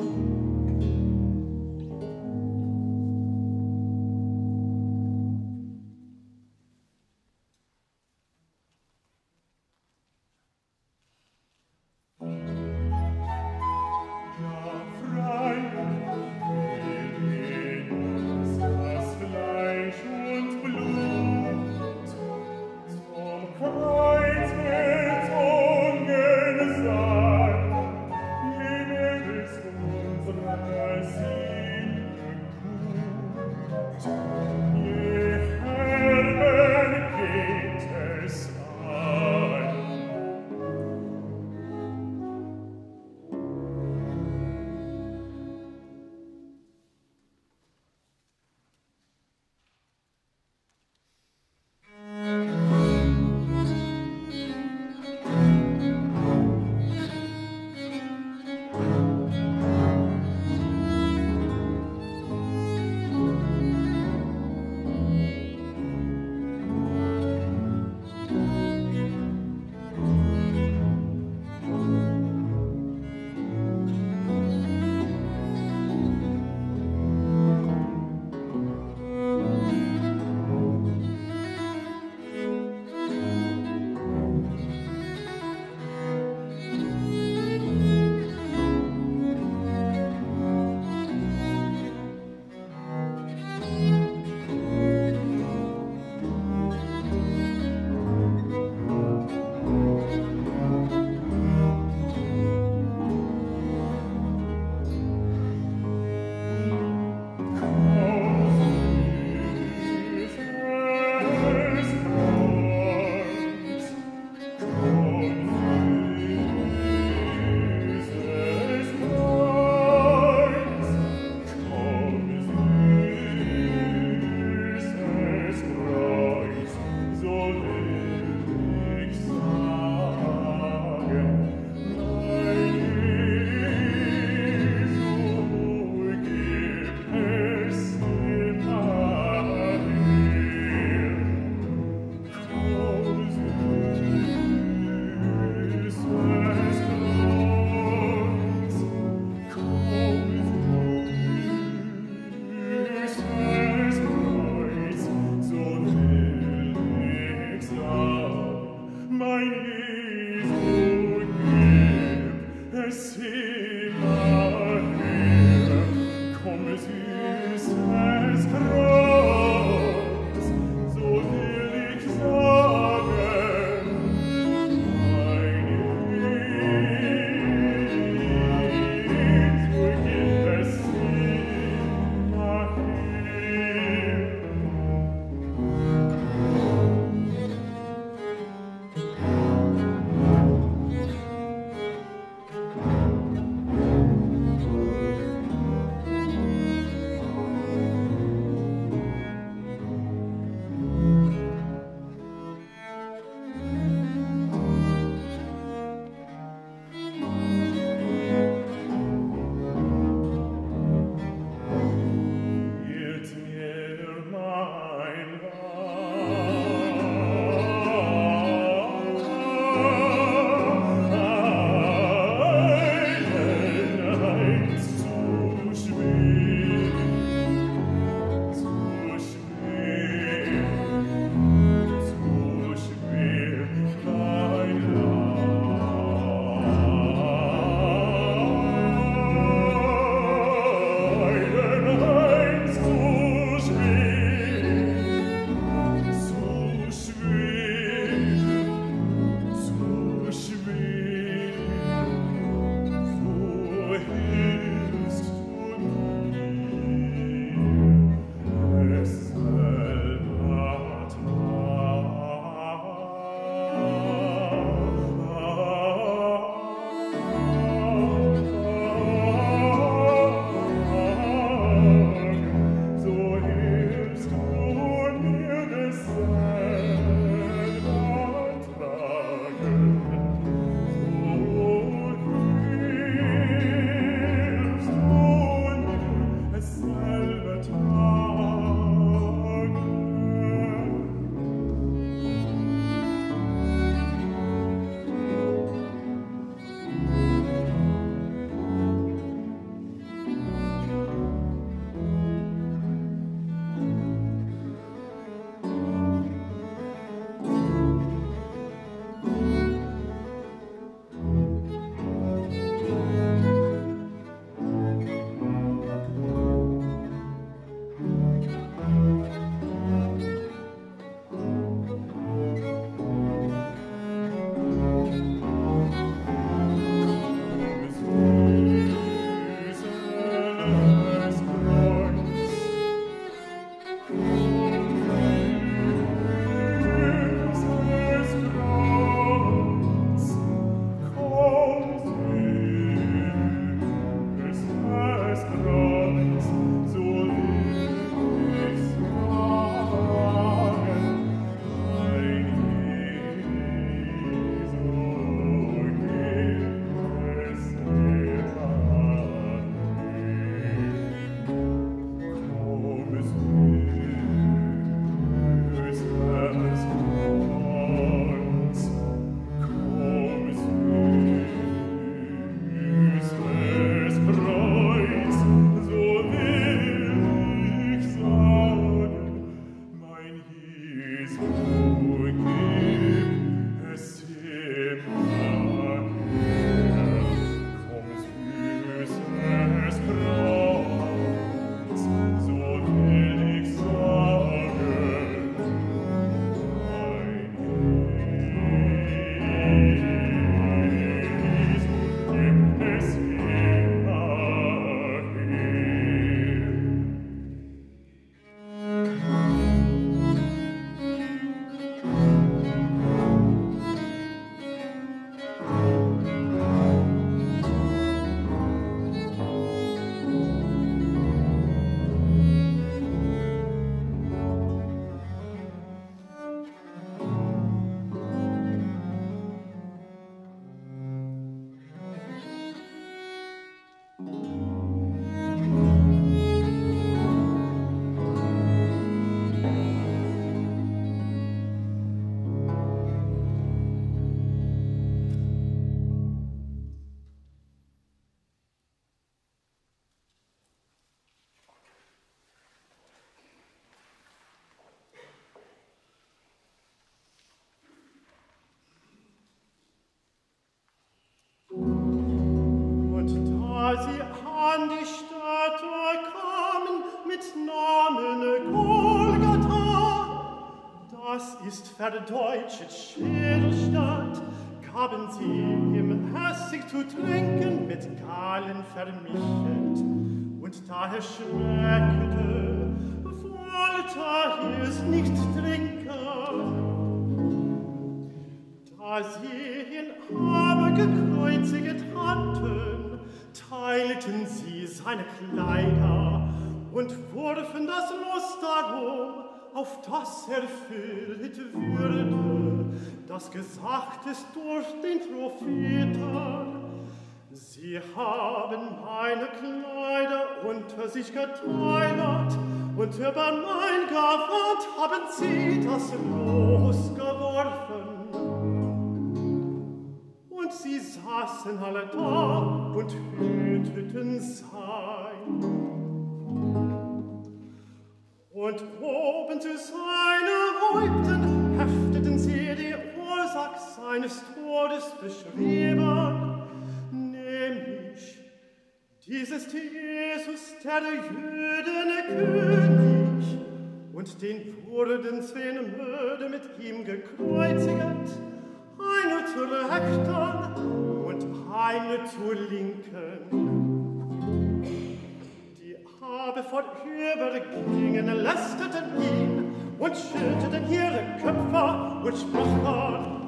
Kreuz gezogen sein. ist verdeutscht Schädelstadt, gaben sie ihm Essig zu trinken, mit Galen vermischet, und da er schmeckte, wollte er es nicht trinken. Da sie ihn aber gekreuziget hatten, teilten sie seine Kleider und warfen das Los darum, auf das erfüllt würde, das gesagt ist durch den Propheten. Sie haben meine Kleider unter sich geteilt, und über mein Gewand haben sie das Los geworfen. Und sie saßen alle da und hüteten sein. Und oben zu seinen Häupten hefteten sie die Ursache seines Todes beschrieben, nämlich: dies ist Jesus, der Jüden König, und den wurden zehn Mörder mit ihm gekreuzigt, eine zur Rechten und eine zur Linken. Die aber vorübergingen, lästerten ihn und schüttelten ihre Köpfe und sprachen: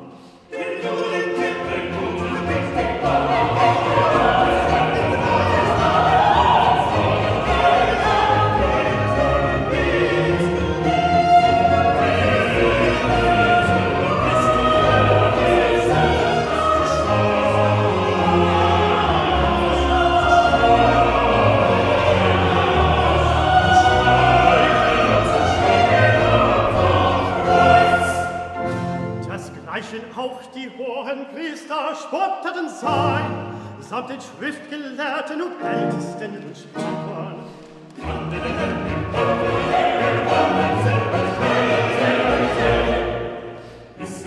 auch die hohen Priester spotteten sein, samt den Schriftgelehrten und Ältesten und sprachen: Ist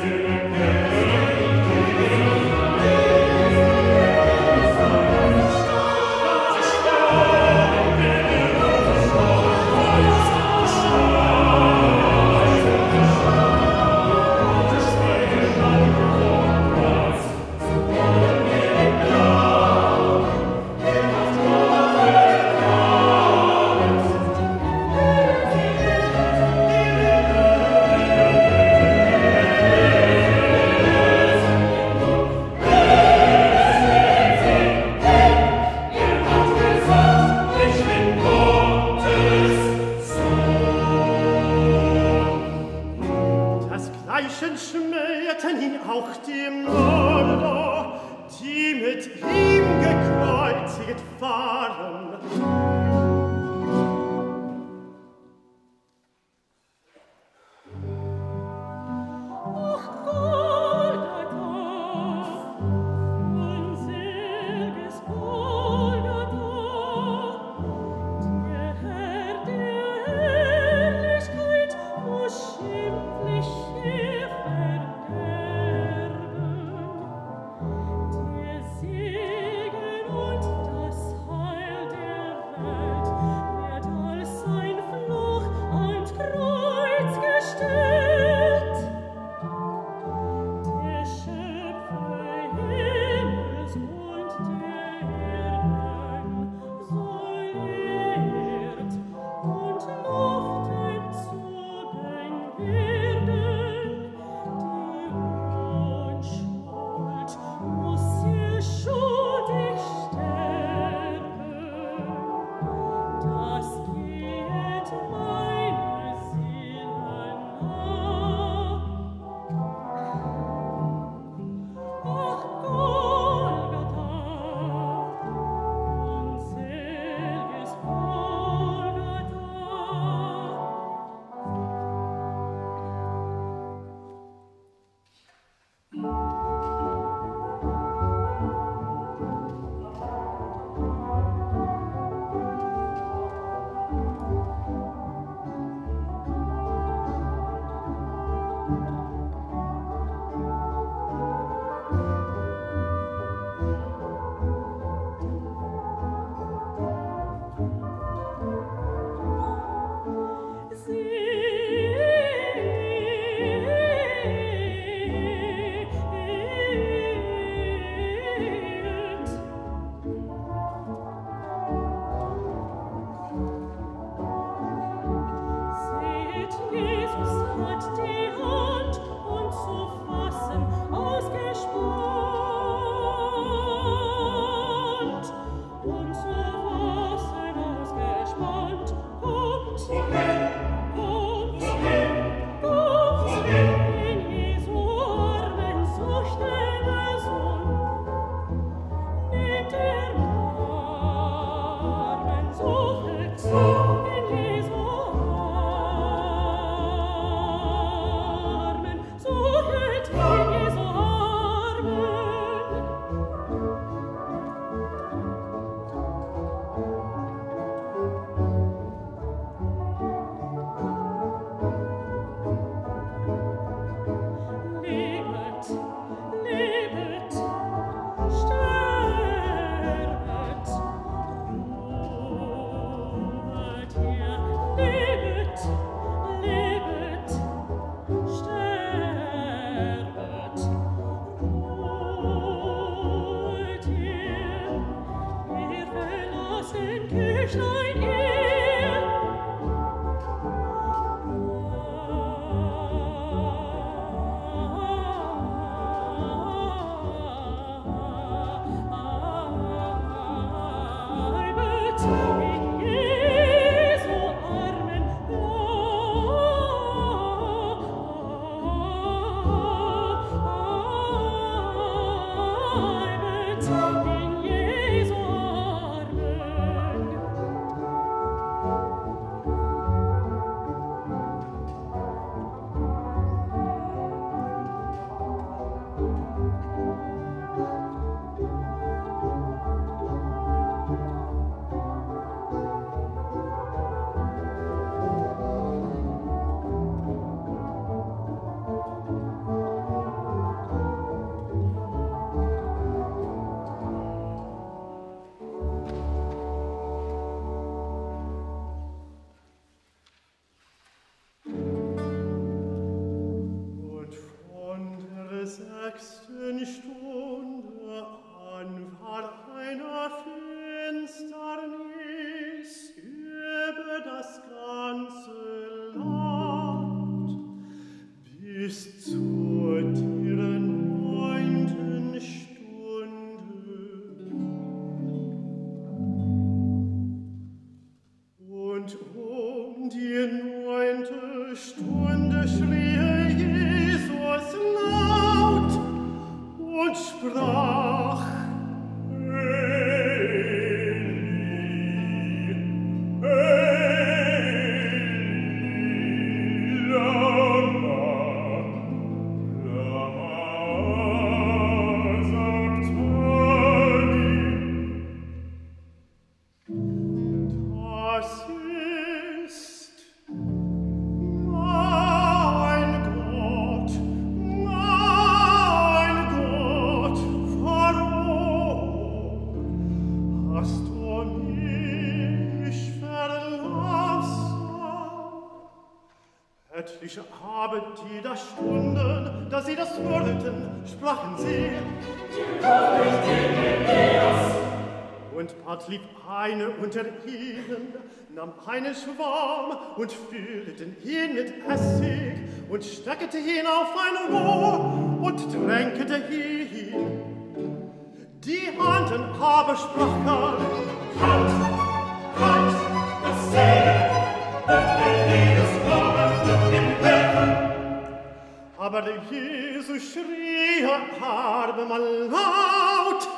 Etliche habe die da Stunden, da sie das hörten, sprachen sie, und bald lief eine unter ihnen, nahm einen Schwarm und füllten ihn mit Essig und steckte ihn auf ein Rohr und tränkte ihn. Die anderen aber sprachen, halt, halt, das sehe, und Elias kommt im Bett. Aber der Jesus schrie abermal laut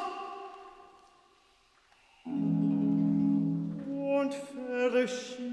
und verschied.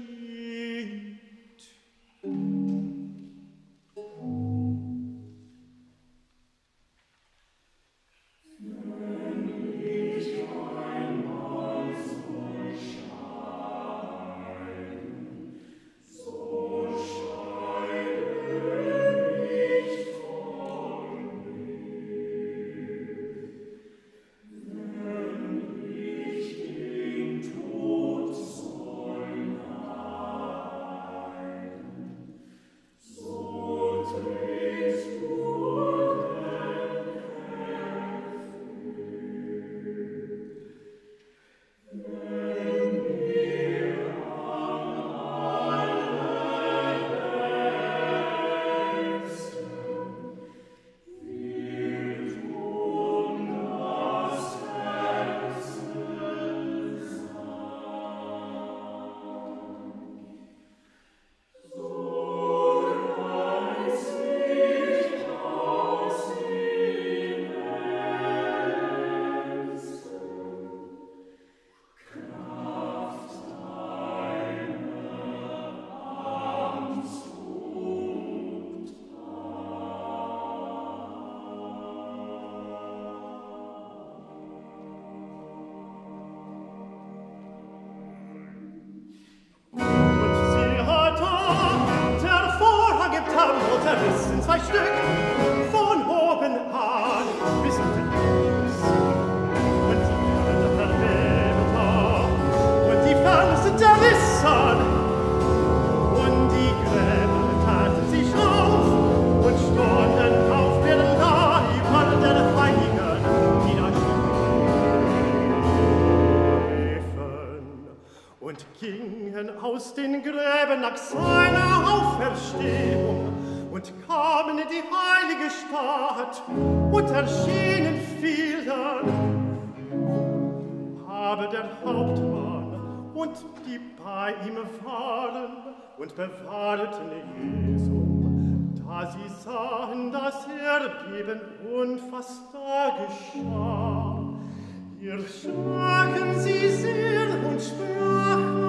Zerrissen zwei Stück, von oben an bis unten aus. Und die Erde verwebte, und die Felsen zerrissen, und die Gräber taten sich auf, und standen auf den Leibern der Heiligen, die da schliefen. Und und gingen aus den Gräben nach seiner Auferstehung und kamen in die heilige Stadt und erschienen vielen. Aber der Hauptmann und die bei ihm waren und bewahrten Jesu, da sie sahen das Erdbeben und was da geschah, erschraken sie sehr und sprachen: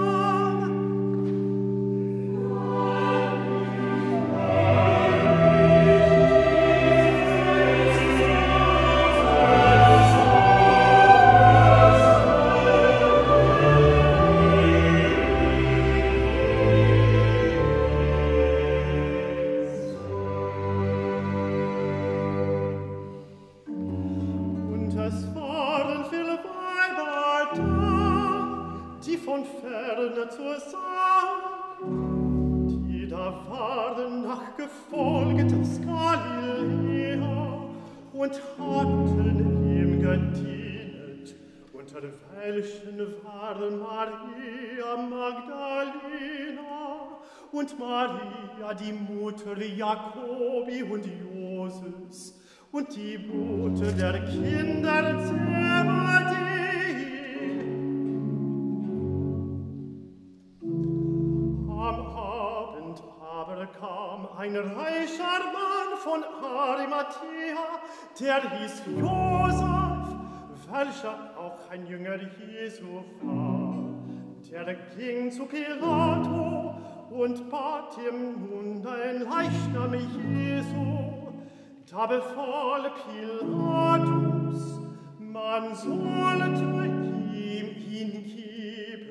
zur Saal, die da waren nachgefolget aus Galiläa und hatten ihm gedienet, unter welchen waren Maria Magdalena und Maria, die Mutter Jakobi und Joses und die Mutter der Kinder Zebedee. Kam ein reicher Mann von Arimathea, der hieß Josef, welcher auch ein Jünger Jesu war. Der ging zu Pilato und bat ihm nun ein Leichnam Jesu. Da befahl Pilatus, man sollte ihm ihn geben.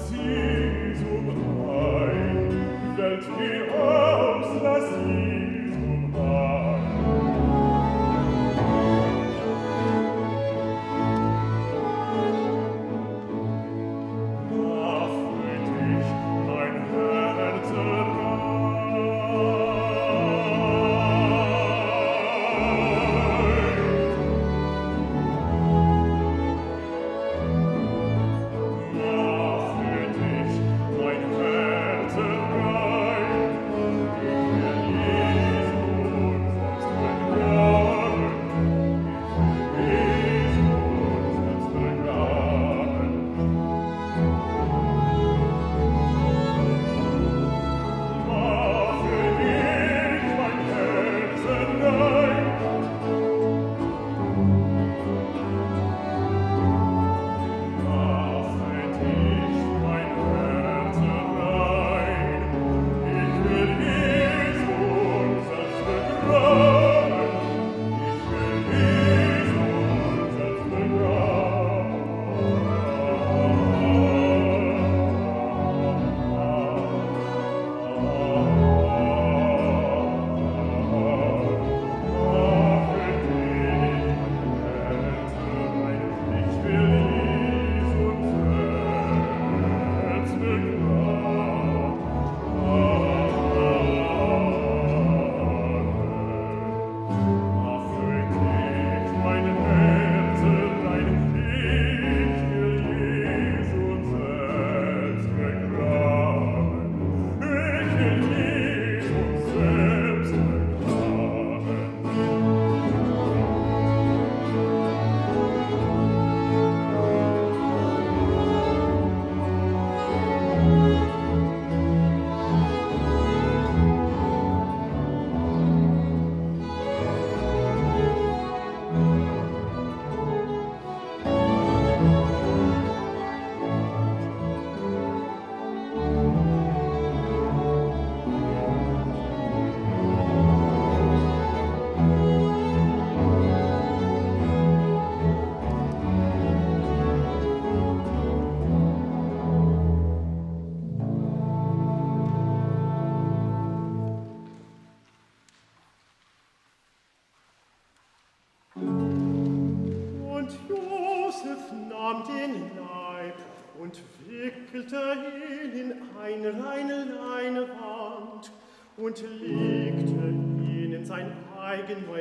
und wickelte ihn in eine reine Leinewand und legte ihn in sein eigen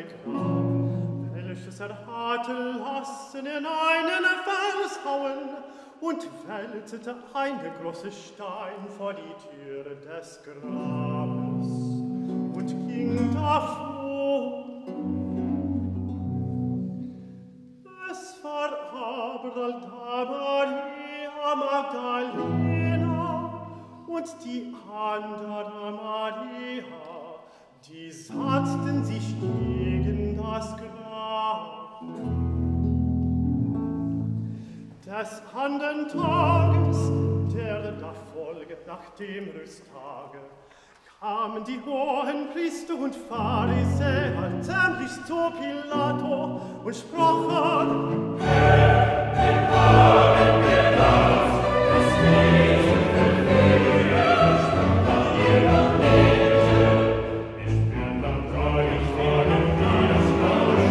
Grab, welches er hatte lassen in einen Vers hauen, und wälzte eine große Stein vor die Türe des Grabes und ging davor. Es war aber da Maria Magdalena und die andere Maria, die satzten sich gegen das Grab. Des anderen Tages, der da folget nach dem Rüsttage, kamen die hohen Priester und Pharisäer zärtlich zu Pilato und sprachen: Herr, den haben wir das, das Wesen verfehlt, sprach ihr noch nicht. Ich will dann treulich fragen, wie das Blaue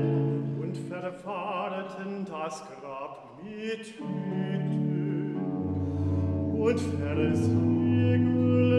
das Grab mit Hüten. und versiegelt